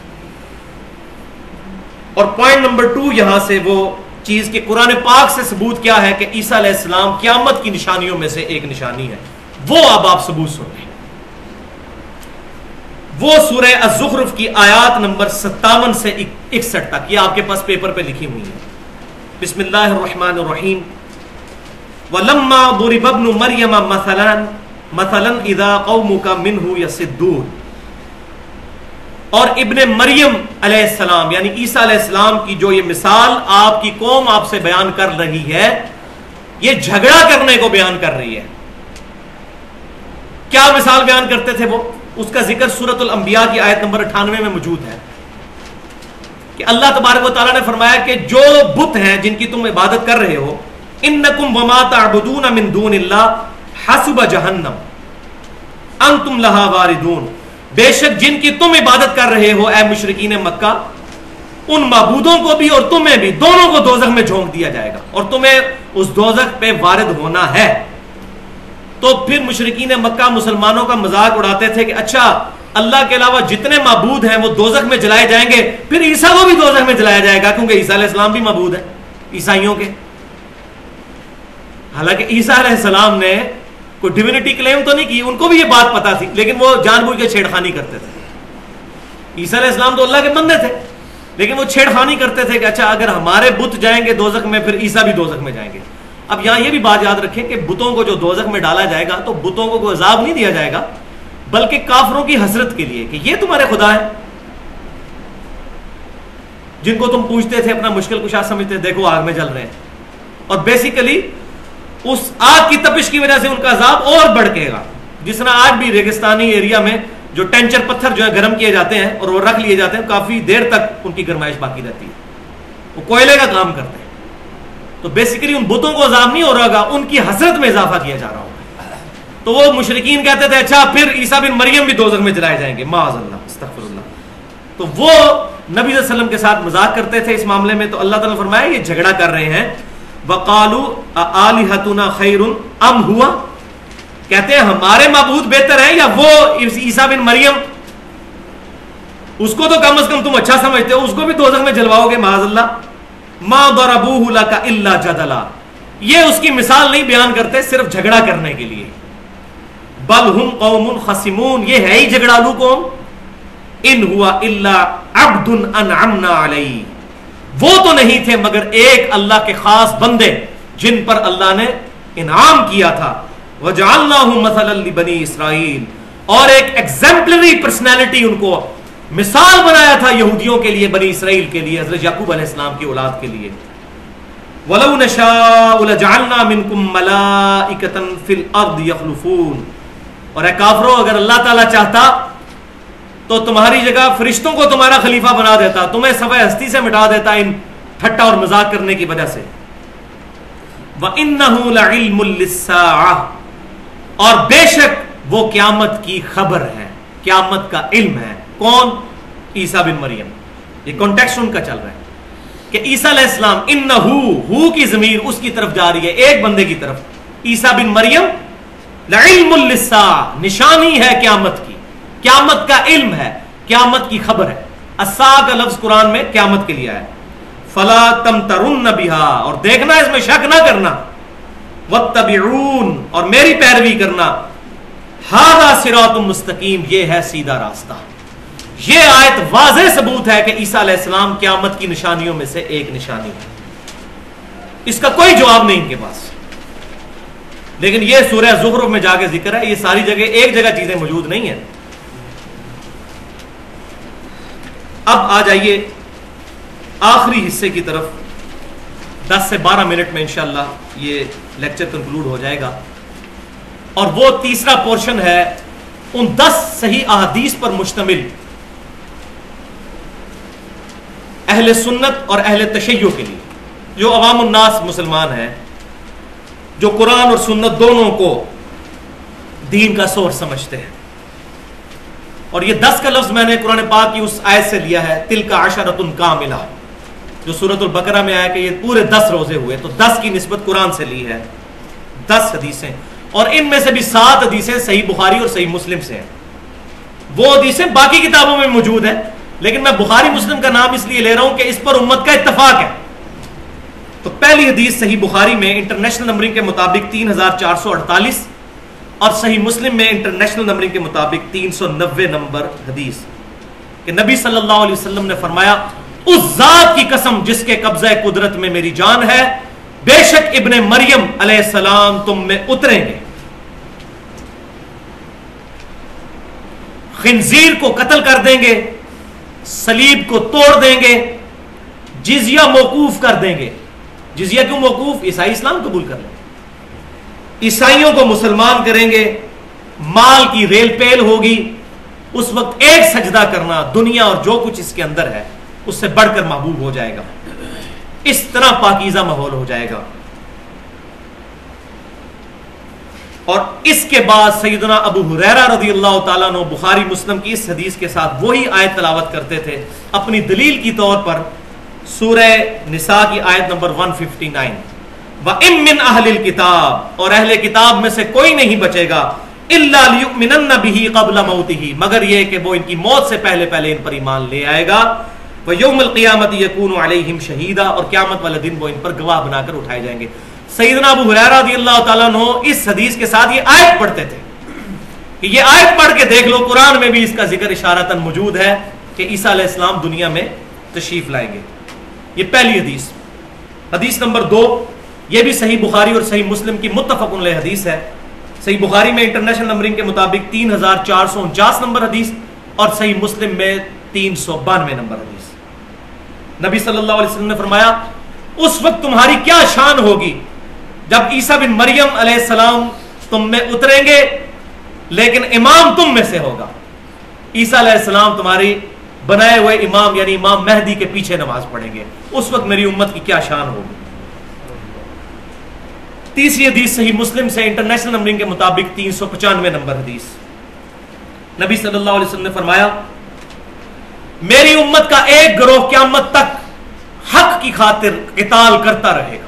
اور پوائنٹ نمبر ٹو یہاں سے وہ چیز کہ قرآن پاک سے ثبوت کیا ہے کہ عیسیٰ علیہ السلام قیامت کی نشانیوں میں سے ایک نشانی ہے، وہ اب آپ ثبوت سن لیں۔ وہ سورہ الزخرف کی آیات نمبر ستاون سے اکسٹھ تک، یہ آپ کے پاس پیپر پہ لکھی ہوئی ہے۔ بسم اللہ الرحمن الرحیم۔ وَلَمَّا ضُرِبَ ابْنُ مَرْيَمَ مَثَلًا مَثَلًا إِذَا قَوْمُكَ مِنْهُ يَصِدُّونَ اور ابن مریم علیہ السلام یعنی عیسیٰ علیہ السلام کی جو یہ مثال آپ کی قوم آپ سے بیان کر رہی ہے، یہ جھگڑا کرنے کو بیان کر رہی ہے۔ کیا مثال بیان کرتے تھے وہ؟ اس کا ذکر سورۃ الانبیاء کی آیت نمبر اٹھانوے میں موجود ہے کہ اللہ تبارک و تعالیٰ نے فرمایا کہ جو بت ہیں جن کی تم عبادت کر رہے ہو، انکم وما تعبدون من دون اللہ حسب جہنم انتم لہا واردون، بے شک جن کی تم عبادت کر رہے ہو اے مشرکین مکہ، ان معبودوں کو بھی اور تمہیں بھی، دونوں کو دوزخ میں جھونک دیا جائے گا اور تمہیں اس دوزخ پہ وارد ہونا ہے۔ تو پھر مشرکین مکہ مسلمانوں کا مذاق اڑاتے تھے کہ اچھا اللہ کے علاوہ جتنے معبود ہیں وہ دوزخ میں جلائے جائیں گے، پھر عیسیٰ کو بھی دوزخ میں جلایا جائے گا کیونکہ عیسیٰ علیہ السلام بھی معبود ہے عیسائیوں کے۔ حالانکہ عیسیٰ علیہ السلام نے کوئی ڈیوینٹی کلیم تو نہیں کی، ان کو بھی یہ بات پتا تھی، لیکن وہ جان بوجھ کے چھیڑخانی کرتے تھے۔ عیسیٰ علیہ السلام تو اللہ کے بندے تھے، لیکن وہ چھیڑخانی کرتے تھے کہ اچھا اگر ہمارے بت جائیں گے دوزخ میں، پھر عیسیٰ بھی دوزخ میں جائیں گے۔ اب یہاں یہ بھی بات یاد رکھیں کہ بتوں کو جو دوزخ میں ڈالا جائے گا تو بتوں کو کوئی عذاب نہیں دیا جائے گا، بلکہ کافروں کی حسرت کے لیے کہ یہ تمہارے خدا ہیں جن کو تم پوچھتے تھے، اپنا مشکل کشا سمجھتے، دیکھو آگ میں جل رہے ہیں۔ اور بیسیکلی اس آگ کی تپش کی وجہ سے ان کا عذاب اور بڑھ کے گا، جس طرح آج بھی ریگستانی ایریا میں جو ٹینچر پتھر جو ہے گرم کیے جاتے ہیں اور وہ رکھ لیے جاتے ہیں، کافی دیر تک ان کی گرمائش باقی رہتی ہے، وہ کوئلے کا کام کرتے ہیں۔ تو بیسیکلی ان بتوں کو عذاب نہیں ہو رہا گا، ان کی حسرت میں اضافہ کیا جا رہا ہوگا۔ تو وہ مشرکین کہتے تھے اچھا پھر عیسیٰ بن مریم بھی دوزخ میں جلائے جائیں گے، معاذ اللہ استغفر اللہ۔ تو وہ نبی صلی اللہ علیہ وسلم کے ساتھ مذاق کرتے تھے اس معاملے میں، تو اللہ تعالیٰ نے فرمایا یہ جھگڑا کر رہے ہیں۔ وَقَالُوا أَآلِهَتُنَا خَيْرٌ أَمْ هُوَ، کہتے ہیں ہمارے معبود بہتر ہیں یا وہ عیسیٰ بن مریم؟ اس کو تو کم از کم تم اچھا سمجھتے ہو، اس کو بھی دوزخ میں جلواؤ گے، معاذ اللہ۔ مَا ضَرَبُوهُ لَكَ إِلَّا جَدَلًا، یہ اس کی مثال نہیں بیان کرتے صرف جھگڑا کرنے کے لیے۔ بل ہم قوم خصمون، یہ ہے ہی جھگڑالو قوم۔ ان ہوا الا عبد انعمنا علیہ، وہ تو نہیں تھے مگر ایک اللہ کے خاص بندے جن پر اللہ نے انعام کیا تھا۔ وجعلناہ مثلا لبنی اسرائیل، اور ایک ایگزمپلری پرسنالٹی ان کو مثال بنایا تھا یہودیوں کے لیے، بنی اسرائیل کے لیے، حضرت یعقوب علیہ السلام کی اولاد کے لیے۔ وَلَوْ نَشَاءُ لَجَعَلْنَا مِنْكُمْ مَلَائِكَةً فِي الْأَرْضِ يَخْلُفُونَ، اور اے کافروں اگر اللہ تعالیٰ چاہتا تو تمہاری جگہ فرشتوں کو تمہارا خلیفہ بنا دیتا، تمہیں صفحہ ہستی سے مٹا دیتا ان ٹھٹا اور مذاق کرنے کی وجہ سے۔ وَإِنَّهُ لَعِلْمٌ لِلسَّاعَةِ، اور بے شک وہ قیامت کی خبر ہے، قیامت کا علم ہے۔ کون؟ عیسیٰ بن مریم۔ یہ کانٹیکسٹ ان کا چل رہا ہے کہ عیسیٰ علیہ السلام، انہو، ہو کی ضمیر اس کی طرف جا رہی ہے، ایک بندے کی طرف، عیسیٰ بن مریم، لعلم للساعة، نشانی ہے قیامت کی، قیامت کا علم ہے، قیامت کی خبر ہے۔ الساعة کا لفظ قرآن میں قیامت کے لیے ہے۔ فلا تمترن بها، اور دیکھنا اس میں شک نہ کرنا، واتبعون، اور میری پیروی کرنا، ھذا صراط مستقیم، یہ ہے سیدھا راستہ۔ یہ آیت واضح ثبوت ہے کہ عیسیٰ علیہ السلام قیامت کی نشانیوں میں سے ایک نشانی ہے، اس کا کوئی جواب نہیں ان کے پاس۔ لیکن یہ سورہ زخرف میں جا کے ذکر ہے، یہ ساری جگہ ایک جگہ چیزیں موجود نہیں ہیں۔ اب آ جائیے آخری حصے کی طرف، دس سے بارہ منٹ میں انشاءاللہ یہ لیکچر کنکلوڈ ہو جائے گا، اور وہ تیسرا پورشن ہے ان دس صحیح احادیث پر مشتمل اہل سنت اور اہل تشیع کے لیے، جو عوام الناس مسلمان ہیں، جو قرآن اور سنت دونوں کو دین کا سورس سمجھتے ہیں۔ اور یہ دس کا لفظ میں نے قرآن پاک کی اس آیت سے لیا ہے، تلک عشرۃ کاملہ، جو سورۃ البقرہ میں آیا کہ یہ پورے دس روزے ہوئے، تو دس کی نسبت قرآن سے لی ہے، دس حدیثیں، اور ان میں سے بھی سات حدیثیں صحیح بخاری اور صحیح مسلم سے ہیں۔ وہ حدیثیں باقی کتابوں میں موجود ہیں، لیکن میں بخاری مسلم کا نام اس لیے لے رہا ہوں کہ اس پر امت کا اتفاق ہے۔ تو پہلی حدیث صحیح بخاری میں انٹرنیشنل نمبرنگ کے مطابق تین ہزار چار سو اڑتالیس، اور صحیح مسلم میں انٹرنیشنل نمبرنگ کے مطابق تین سو نوے نمبر حدیث، کہ نبی صلی اللہ علیہ وسلم نے فرمایا، اس ذات کی قسم جس کے قبضہ قدرت میں میری جان ہے، بے شک ابن مریم علیہ السلام تم میں اتریں گے، خنزیر کو قتل کر دیں گے، सलीब को तोड़ देंगे, जिजिया मौकूफ कर देंगे। जिजिया क्यों मौकूफ? ईसाई इस्लाम कबूल कर लें, ईसाइयों को मुसलमान करेंगे, माल की रेल पेल होगी। उस वक्त एक सजदा करना दुनिया और जो कुछ इसके अंदर है उससे बढ़कर महबूब हो जाएगा। इस तरह पाकीज़ा माहौल हो जाएगा। और इसके बाद सैयदना अबू हुरैरा रज़ियल्लाहु ताला अन्हु बुखारी मुस्लिम की इस हदीस के साथ वही आयत तलावत करते थे अपनी दलील की तौर पर, सूरह निसा की आयत नंबर एक सौ उनसठ, व इम मिन अहलिल किताब, और अहले किताब में से कोई नहीं बचेगा, इल्ला लियुमिनन्न बिही क़ब्ल मौतिही, मगर यह कि वो इनकी मौत से पहले पहले इन पर ईमान ले आएगा। व यौमुल क़ियामति यकूनु अलैहिम शहीदा, और क़यामत वाले दिन वो इन पर गवाह बनाकर उठाए जाएंगे। सैयदना अबू हुरैरा रज़ियल्लाहु ताला अन्हु इस हदीस के साथ ये आयत पढ़ते थे कि ये आयत पढ़ के देख लो, कुरान में भी इसका जिक्र इशारतन मौजूद है कि ईसा अलैहिस्सलाम दुनिया में तशरीफ लाएंगे। ये पहली हदीस। हदीस नंबर दो, ये भी सही बुखारी और सही मुस्लिम की मुत्तफ़क़ुन अलैह हदीस है। सही बुखारी में इंटरनेशनल नंबरिंग के मुताबिक तीन हजार चार सौ उनचास नंबर हदीस, और सही मुस्लिम में तीन सौ बानवे नंबर हदीस। नबी सल्लल्लाहु अलैहि वसल्लम ने फरमाया, उस वक्त तुम्हारी क्या शान होगी जब ईसा बिन मरियम अलैहिस्सलाम तुम में उतरेंगे, लेकिन इमाम तुम में से होगा। ईसा अलैहिस्सलाम तुम्हारी बनाए हुए इमाम यानी इमाम मेहदी के पीछे नमाज पढ़ेंगे। उस वक्त मेरी उम्मत की क्या शान होगी। तीसरी हदीस सही मुस्लिम से इंटरनेशनल नंबरिंग के मुताबिक तीन सौ पचानवे नंबर हदीस। नबी सल्लल्लाहु अलैहि वसल्लम ने फरमाया, मेरी उम्मत का एक गिरोह क़यामत तक हक की खातिर क़िताल करता रहेगा,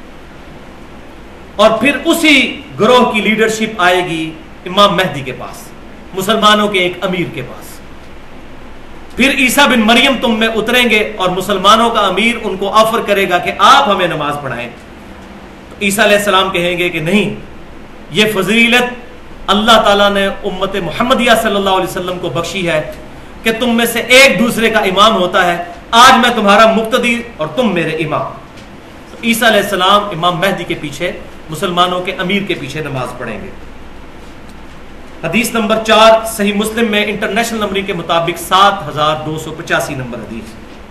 और फिर उसी गिरोह की लीडरशिप आएगी इमाम मेहदी के पास, मुसलमानों के एक अमीर के पास। फिर ईसा बिन मरियम तुम में उतरेंगे और मुसलमानों का अमीर उनको ऑफर करेगा कि आप हमें नमाज पढ़ाएं। तो ईसा अलैहिस्सलाम कहेंगे कि नहीं, ये फजीलत अल्लाह ताला ने उम्मत मुहम्मदिया सल्लल्लाहु अलैहि वसल्लम को बख्शी है कि तुम में से एक दूसरे का इमाम होता है। आज मैं तुम्हारा मुक्तदी और तुम मेरे इमाम। तो ईसा अलैहिस्सलाम इमाम मेहदी के पीछे, मुसलमानों के अमीर के पीछे नमाज पढ़ेंगे। हदीस नंबर चार सही मुस्लिम में इंटरनेशनल नंबरिंग के मुताबिक सात हजार दो सौ पचासी नंबर हदीस।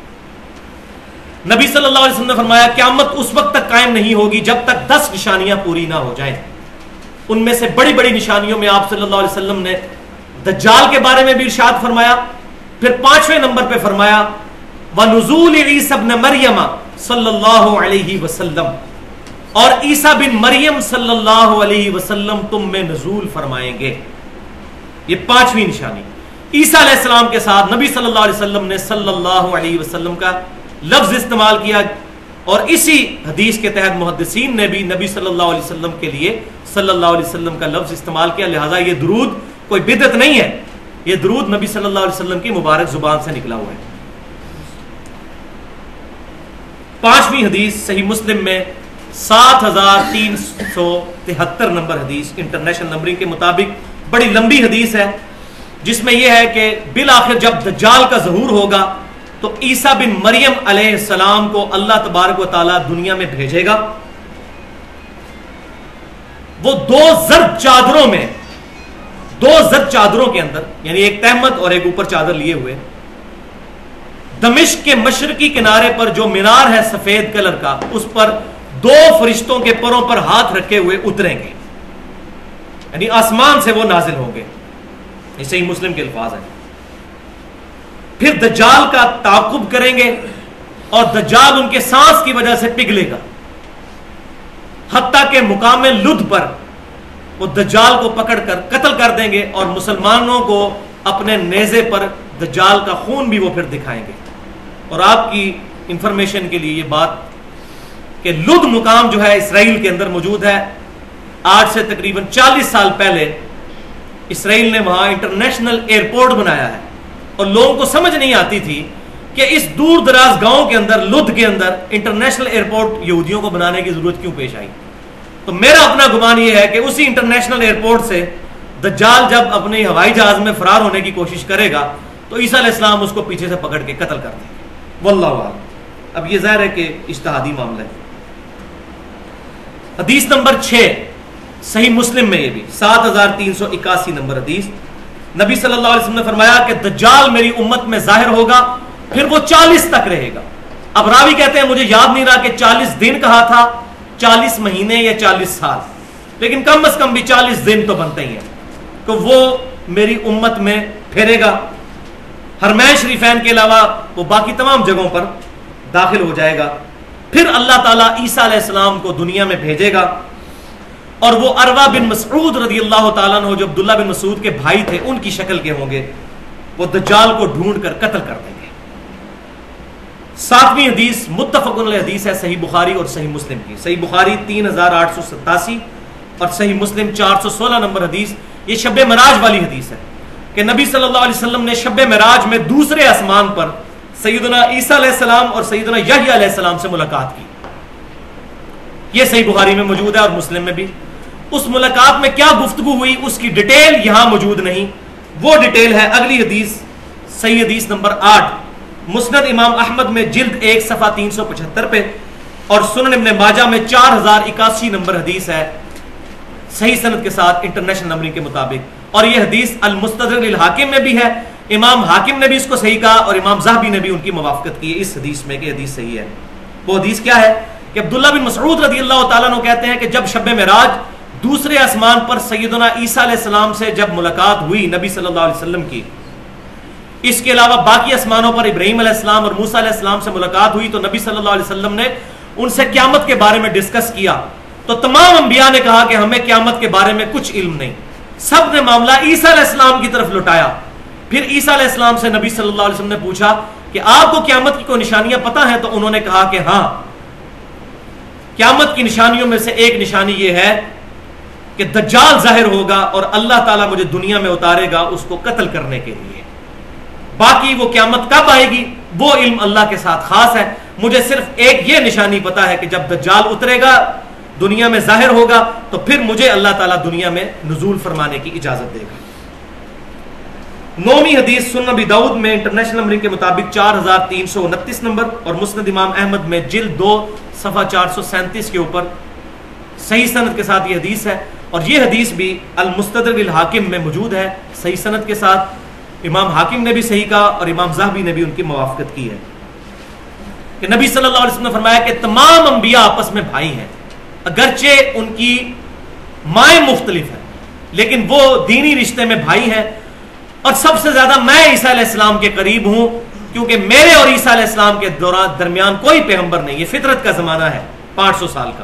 नबी सल्लल्लाहु अलैहि वसल्लम ने फरमाया, क़यामत उस वक्त तक कायम नहीं होगी जब तक दस निशानियां पूरी ना हो जाएं। उनमें से बड़ी बड़ी निशानियों में आप सल्लल्लाहु अलैहि वसल्लम ने दज्जाल के बारे में भी इरशाद फरमाया। फिर पांचवें नंबर पे फरमाया, व नुज़ूल ईसा इब्न मरियम सल्लल्लाहु अलैहि वसल्लम, और ईसा बिन मरियम सल्लल्लाहु अलैहि वसल्लम तुम में नज़ूल फरमाएंगे। ये पांचवी निशानी। ईसा अलैहिस्सलाम के साथ नबी सल्लल्लाहु अलैहि वसल्लम ने सल्लल्लाहु अलैहि वसल्लम का लफ्ज इस्तेमाल किया, और इसी हदीस के तहत मुहद्दिसीन ने भी नबी सल्लल्लाहु अलैहि वसल्लम के लिए सल्लल्लाहु अलैहि वसल्लम का लफ्ज इस्तेमाल किया। लिहाजा ये दुरूद कोई बिदअत नहीं है, ये दुरूद नबी सल्लल्लाहु अलैहि वसल्लम की मुबारक जुबान से निकला हुआ है। पांचवी हदीस सही मुस्लिम में सात हजार तीन सौ तिहत्तर नंबर हदीस इंटरनेशनल नंबरिंग के मुताबिक बड़ी लंबी हदीस है, जिसमें यह है कि बिल आखिर जब दज्जाल का ज़हूर होगा तो ईसा बिन मरियम अलैहिस्सलाम को अल्लाह तबारक व तआला दुनिया में भेजेगा। वो दो जर्द चादरों में, दो जर्द चादरों के अंदर, यानी एक तहमत और एक ऊपर चादर लिए हुए, दमिश्क के मशरकी किनारे पर जो मीनार है सफेद कलर का, उस पर दो फरिश्तों के परों पर हाथ रखे हुए उतरेंगे, यानी आसमान से वो नाजिल होंगे। ऐसे ही मुस्लिम के अल्फाज हैं। फिर दज्जाल का ताकुब करेंगे और दज्जाल उनके सांस की वजह से पिघलेगा, हत्ता के मुकाम लुध पर वो दज्जाल को पकड़कर कत्ल कर देंगे, और मुसलमानों को अपने नेज़े पर दज्जाल का खून भी वो फिर दिखाएंगे। और आपकी इंफॉर्मेशन के लिए ये बात कि लुध मुकाम जो है इसराइल के अंदर मौजूद है। आज से तकरीबन चालीस साल पहले इसराइल ने वहां इंटरनेशनल एयरपोर्ट बनाया है, और लोगों को समझ नहीं आती थी कि इस दूर दराज गांव के अंदर, लुध के अंदर इंटरनेशनल एयरपोर्ट यहूदियों को बनाने की जरूरत क्यों पेश आई। तो मेरा अपना गुमान यह है कि उसी इंटरनेशनल एयरपोर्ट से दज्जाल जब अपने हवाई जहाज में फरार होने की कोशिश करेगा तो ईसा अलैहिस्सलाम उसको पीछे से पकड़ के कत्ल कर देंगे। वल्लाहु आलम। अब यह ज़ाहिर है कि इज्तिहादी मामला है। हदीस नंबर छह सही मुस्लिम में, ये भी सात हजार तीन सौ इक्यासी नंबर हदीस। نبی صلی اللہ علیہ وسلم نے فرمایا کہ دجال میری امت میں ظاہر ہوگا، پھر وہ چالیس تک رہے گا۔ اب راوی کہتے ہیں مجھے یاد نہیں رہا کہ چالیس دن کہا تھا، چالیس مہینے یا چالیس سال، لیکن کم از کم بھی چالیس دن تو بنتے ہی ہیں، تو وہ میری امت میں پھیرے گا۔ حرمین شریفین کے علاوہ وہ باقی تمام جگہوں پر داخل ہو جائے گا۔ پھر اللہ تعالیٰ عیسیٰ علیہ السلام کو دنیا میں بھیجے گا، اور وہ عروہ بن مسعود رضی اللہ تعالیٰ عنہ جو عبداللہ بن مسعود کے بھائی تھے ان کی شکل کے ہوں گے، وہ دجال کو ڈھونڈ کر قتل کر دیں گے۔ ساتویں حدیث متفق علیہ حدیث ہے صحیح بخاری اور صحیح مسلم کی۔ صحیح بخاری تین ہزار آٹھ سو ستاسی اور صحیح مسلم چار سو سولہ نمبر حدیث۔ یہ شب معراج والی حدیث ہے کہ نبی صلی اللہ علیہ وسلم نے شب معراج میں دوسرے آسمان پر سیدنا عیسیٰ علیہ السلام اور سیدنا یحییٰ علیہ السلام سے ملاقات کی۔ یہ صحیح بخاری میں موجود ہے اور مسلم میں بھی۔ اس ملاقات میں کیا گفتگو ہوئی اس کی ڈیٹیل یہاں موجود نہیں، وہ ڈیٹیل ہے اگلی حدیث، صحیح حدیث نمبر آٹھ، مسند امام احمد میں جلد ایک صفحہ تین سو پچہتر پہ، اور سنن ابن ماجہ میں چار ہزار اکاسی نمبر حدیث ہے صحیح سند کے ساتھ انٹرنیشنل نمبرنگ کے مطابق، اور یہ حدیث المستدرک للحاکم میں بھی ہے۔ امام حاکم نے بھی اس کو صحیح کہا اور امام ذہبی نے بھی ان کی موافقت کی اس حدیث میں کہ حدیث صحیح ہے۔ وہ حدیث کیا ہے کہ عبداللہ بن مسعود رضی اللہ تعالیٰ عنہ کہتے ہیں کہ جب شب معراج دوسرے آسمان پر سیدنا عیسیٰ علیہ السلام سے جب ملاقات ہوئی نبی صلی اللہ علیہ وسلم کی، اس کے علاوہ باقی آسمانوں پر ابراہیم علیہ السلام اور موسیٰ علیہ السلام سے ملاقات ہوئی، تو نبی صلی اللہ علیہ وسلم نے ان سے قیامت کے بارے میں ڈسکس کیا، تو تمام انبیاء نے کہا کہ ہمیں قیامت کے بارے میں کچھ علم نہیں، سب نے معاملہ عیسیٰ علیہ السلام کی طرف لٹایا۔ پھر عیسیٰ علیہ السلام سے نبی صلی اللہ علیہ وسلم نے پوچھا کہ آپ کو قیامت کی کوئی نشانیاں پتہ ہیں؟ تو انہوں نے کہا کہ ہاں، قیامت کی نشانیوں میں سے ایک نشانی یہ ہے کہ دجال ظاہر ہوگا اور اللہ تعالیٰ مجھے دنیا میں اتارے گا اس کو قتل کرنے کے لیے، باقی وہ قیامت کب آئے گی وہ علم اللہ کے ساتھ خاص ہے، مجھے صرف ایک یہ نشانی پتا ہے کہ جب دجال اترے گا دنیا میں ظاہر ہوگا تو پھر مجھے اللہ تعالیٰ دنیا میں نزول فرمانے کی اجازت دے گا۔ نویں حدیث سنن ابی داؤد میں انٹرنیشنل نمبرنگ کے مطابق چار ہزار تین سو انتیس نمبر، اور مسند امام احمد میں جلد دو صفحہ چار سو سینتیس کے اوپر صحیح سند کے ساتھ یہ حدیث ہے، اور یہ حدیث بھی المستدرک للحاکم میں موجود ہے صحیح سند کے ساتھ۔ امام حاکم نے بھی صحیح کہا اور امام ذہبی نے بھی ان کی موافقت کی ہے کہ نبی صلی اللہ علیہ وسلم نے فرمایا کہ تمام انبیاء آپس میں بھائی ہیں، اگرچہ ان کی مائیں مختلف ہیں لیکن وہ دینی رشتے میں بھائی ہیں، اور سب سے زیادہ میں عیسیٰ علیہ السلام کے قریب ہوں کیونکہ میرے اور عیسیٰ علیہ السلام کے دوران درمیان کوئی پیغمبر نہیں، یہ فطرت کا زمانہ ہے پانچ سو سال کا،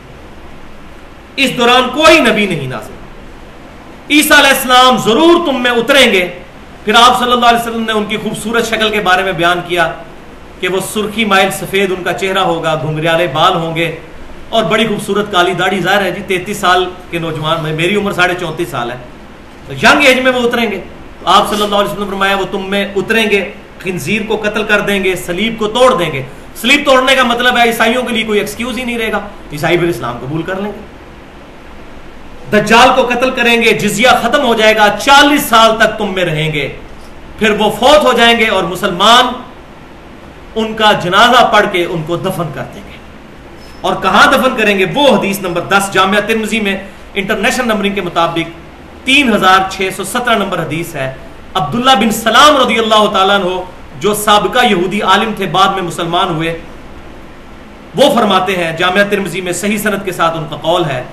اس دوران کوئی نبی نہیں نازل، عیسیٰ علیہ السلام ضرور تم میں اتریں گے۔ پھر آپ صلی اللہ علیہ وسلم نے ان کی خوبصورت شکل کے بارے میں بیان کیا کہ وہ سرخی مائل سفید ان کا چہرہ ہوگا، گھنگریالے بال ہوں گے اور بڑی خوبصورت کالی داڑھی، ظاہر ہے جی تینتیس سال کے نوجوان، میری عمر ساڑھے چونتیس سال ہے، تو ینگ ایج میں وہ اتریں گے۔ تو آپ صلی اللہ علیہ وسلم نے فرمایا وہ تم میں اتریں گے، خنزیر کو قتل کر دیں گے، صلیب کو توڑ دیں گے۔ صلیب توڑنے کا مطلب ہے عیسائیوں کے لیے کوئی ایکسکیوز ہی نہیں رہے گا، عیسائی پھر اسلام قبول کر لیں گے، دجال کو قتل کریں گے، جزیہ ختم ہو جائے گا، چالیس سال تک تم میں رہیں گے، پھر وہ فوت ہو جائیں گے اور مسلمان ان کا جنازہ پڑھ کے ان کو دفن کر دیں گے۔ اور کہاں دفن کریں گے وہ حدیث نمبر دس جامعہ ترمذی میں انٹرنیشنل نمبرنگ کے مطابق تین ہزار چھ سو سترہ نمبر حدیث ہے۔ عبداللہ بن سلام رضی اللہ تعالیٰ عنہ جو سابقہ یہودی عالم تھے بعد میں مسلمان ہوئے، وہ فرماتے ہیں جامعہ ترمذی میں صحیح سند کے ساتھ ان کا قول ہے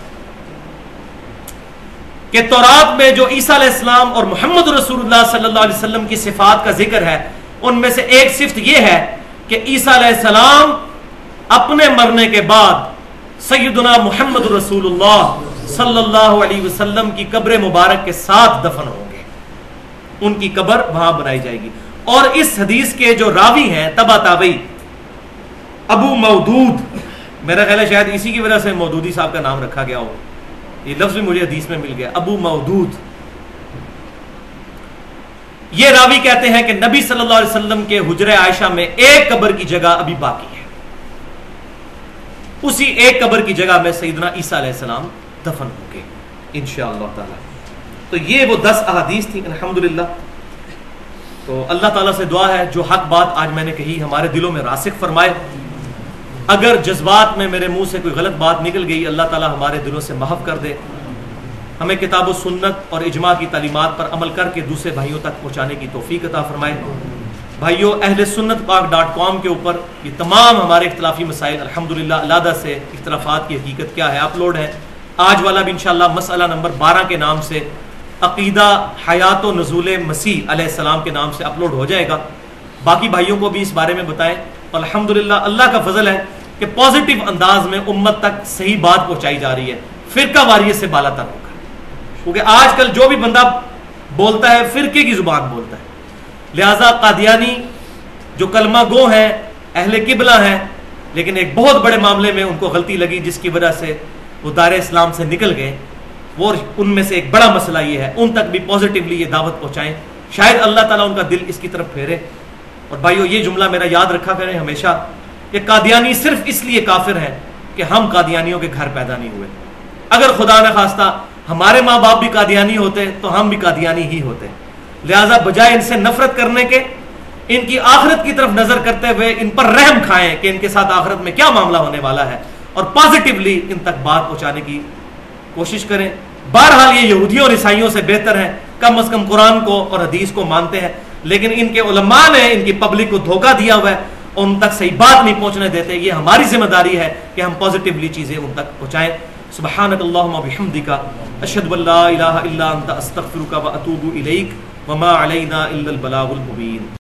کہ تورات میں جو عیسیٰ علیہ السلام اور محمد رسول اللہ صلی اللہ علیہ وسلم کی صفات کا ذکر ہے ان میں سے ایک صفت یہ ہے کہ عیسیٰ علیہ السلام اپنے مرنے کے بعد سیدنا محمد رسول اللہ صلی اللہ علیہ وسلم کی قبر مبارک کے ساتھ دفن ہوں گے، ان کی قبر وہاں بنائی جائے گی۔ اور اس حدیث کے جو راوی ہیں تبع تابعی ابو مودود، میرا خیال ہے شاید اسی کی وجہ سے مودودی صاحب کا نام رکھا گیا ہو، یہ لفظ بھی مجھے حدیث میں مل گیا، ابو مودود، یہ راوی کہتے ہیں کہ نبی صلی اللہ علیہ وسلم کے حجرہ عائشہ میں ایک قبر کی جگہ ابھی باقی ہے، اسی ایک قبر کی جگہ میں سیدنا عیسیٰ علیہ السلام دفن ہوں گے انشاءاللہ تعالی۔ تو یہ وہ دس احادیث تھی الحمدللہ۔ تو اللہ تعالیٰ سے دعا ہے جو حق بات آج میں نے کہی ہمارے دلوں میں راسخ فرمائے، اگر جذبات میں میرے منہ سے کوئی غلط بات نکل گئی اللہ تعالیٰ ہمارے دلوں سے محو کر دے، ہمیں کتاب و سنت اور اجماع کی تعلیمات پر عمل کر کے دوسرے بھائیوں تک پہنچانے کی توفیق عطا فرمائے۔ بھائیوں، اہل سنت پاک ڈاٹ کام کے اوپر یہ تمام ہمارے اختلافی مسائل الحمدللہ علیحدہ سے اختلافات کی حقیقت کیا ہے اپلوڈ ہے۔ آج والا بھی انشاءاللہ مسئلہ نمبر بارہ کے نام سے عقیدہ حیات و نزول مسیح علیہ السلام کے نام سے اپلوڈ ہو جائے گا۔ باقی بھائیوں کو بھی اس بارے میں بتائیں۔ الحمدللہ اللہ کا فضل ہے کہ پازیٹیو انداز میں امت تک صحیح بات پہنچائی جا رہی ہے، فرقہ واریت سے بالا تر ہوگا، کیونکہ آج کل جو بھی بندہ بولتا ہے فرقے کی زبان بولتا ہے۔ لہذا قادیانی جو کلمہ گو ہیں، اہل قبلہ ہیں، لیکن ایک بہت بڑے معاملے میں ان کو غلطی لگی جس کی وجہ سے وہ دار اسلام سے نکل گئے، وہ ان میں سے ایک بڑا مسئلہ یہ ہے، ان تک بھی پازیٹیولی یہ دعوت پہنچائیں، شاید اللہ تعالیٰ ان کا دل اس کی طرف پھیرے۔ اور بھائیو یہ جملہ میرا یاد رکھا کریں ہمیشہ کہ قادیانی صرف اس لیے کافر ہیں کہ ہم قادیانیوں کے گھر پیدا نہیں ہوئے۔ اگر خدا نہ خواستہ ہمارے ماں باپ بھی قادیانی ہوتے تو ہم بھی قادیانی ہی ہوتے۔ لہٰذا بجائے ان سے نفرت کرنے کے، ان کی آخرت کی طرف نظر کرتے ہوئے ان پر رحم کھائیں کہ ان کے ساتھ آخرت میں کیا معاملہ ہونے والا ہے، اور پازیٹیولی ان تک بات پہنچانے کی کوشش کریں۔ بہرحال یہ یہودیوں اور عیسائیوں سے بہتر ہیں، کم از کم قرآن کو اور حدیث کو مانتے ہیں، لیکن ان کے علماء نے ان کی پبلک کو دھوکہ دیا ہوا ہے، ان تک صحیح بات نہیں پہنچنے دیتے۔ یہ ہماری ذمہ داری ہے کہ ہم پازیٹیولی چیزیں ان تک پہنچائیں۔ سبحانک اللہم و بحمدک، اشہد ان لا الہ الا انت، استغفرک و اتوب الیک، وما علینا الا البلاغ المبین۔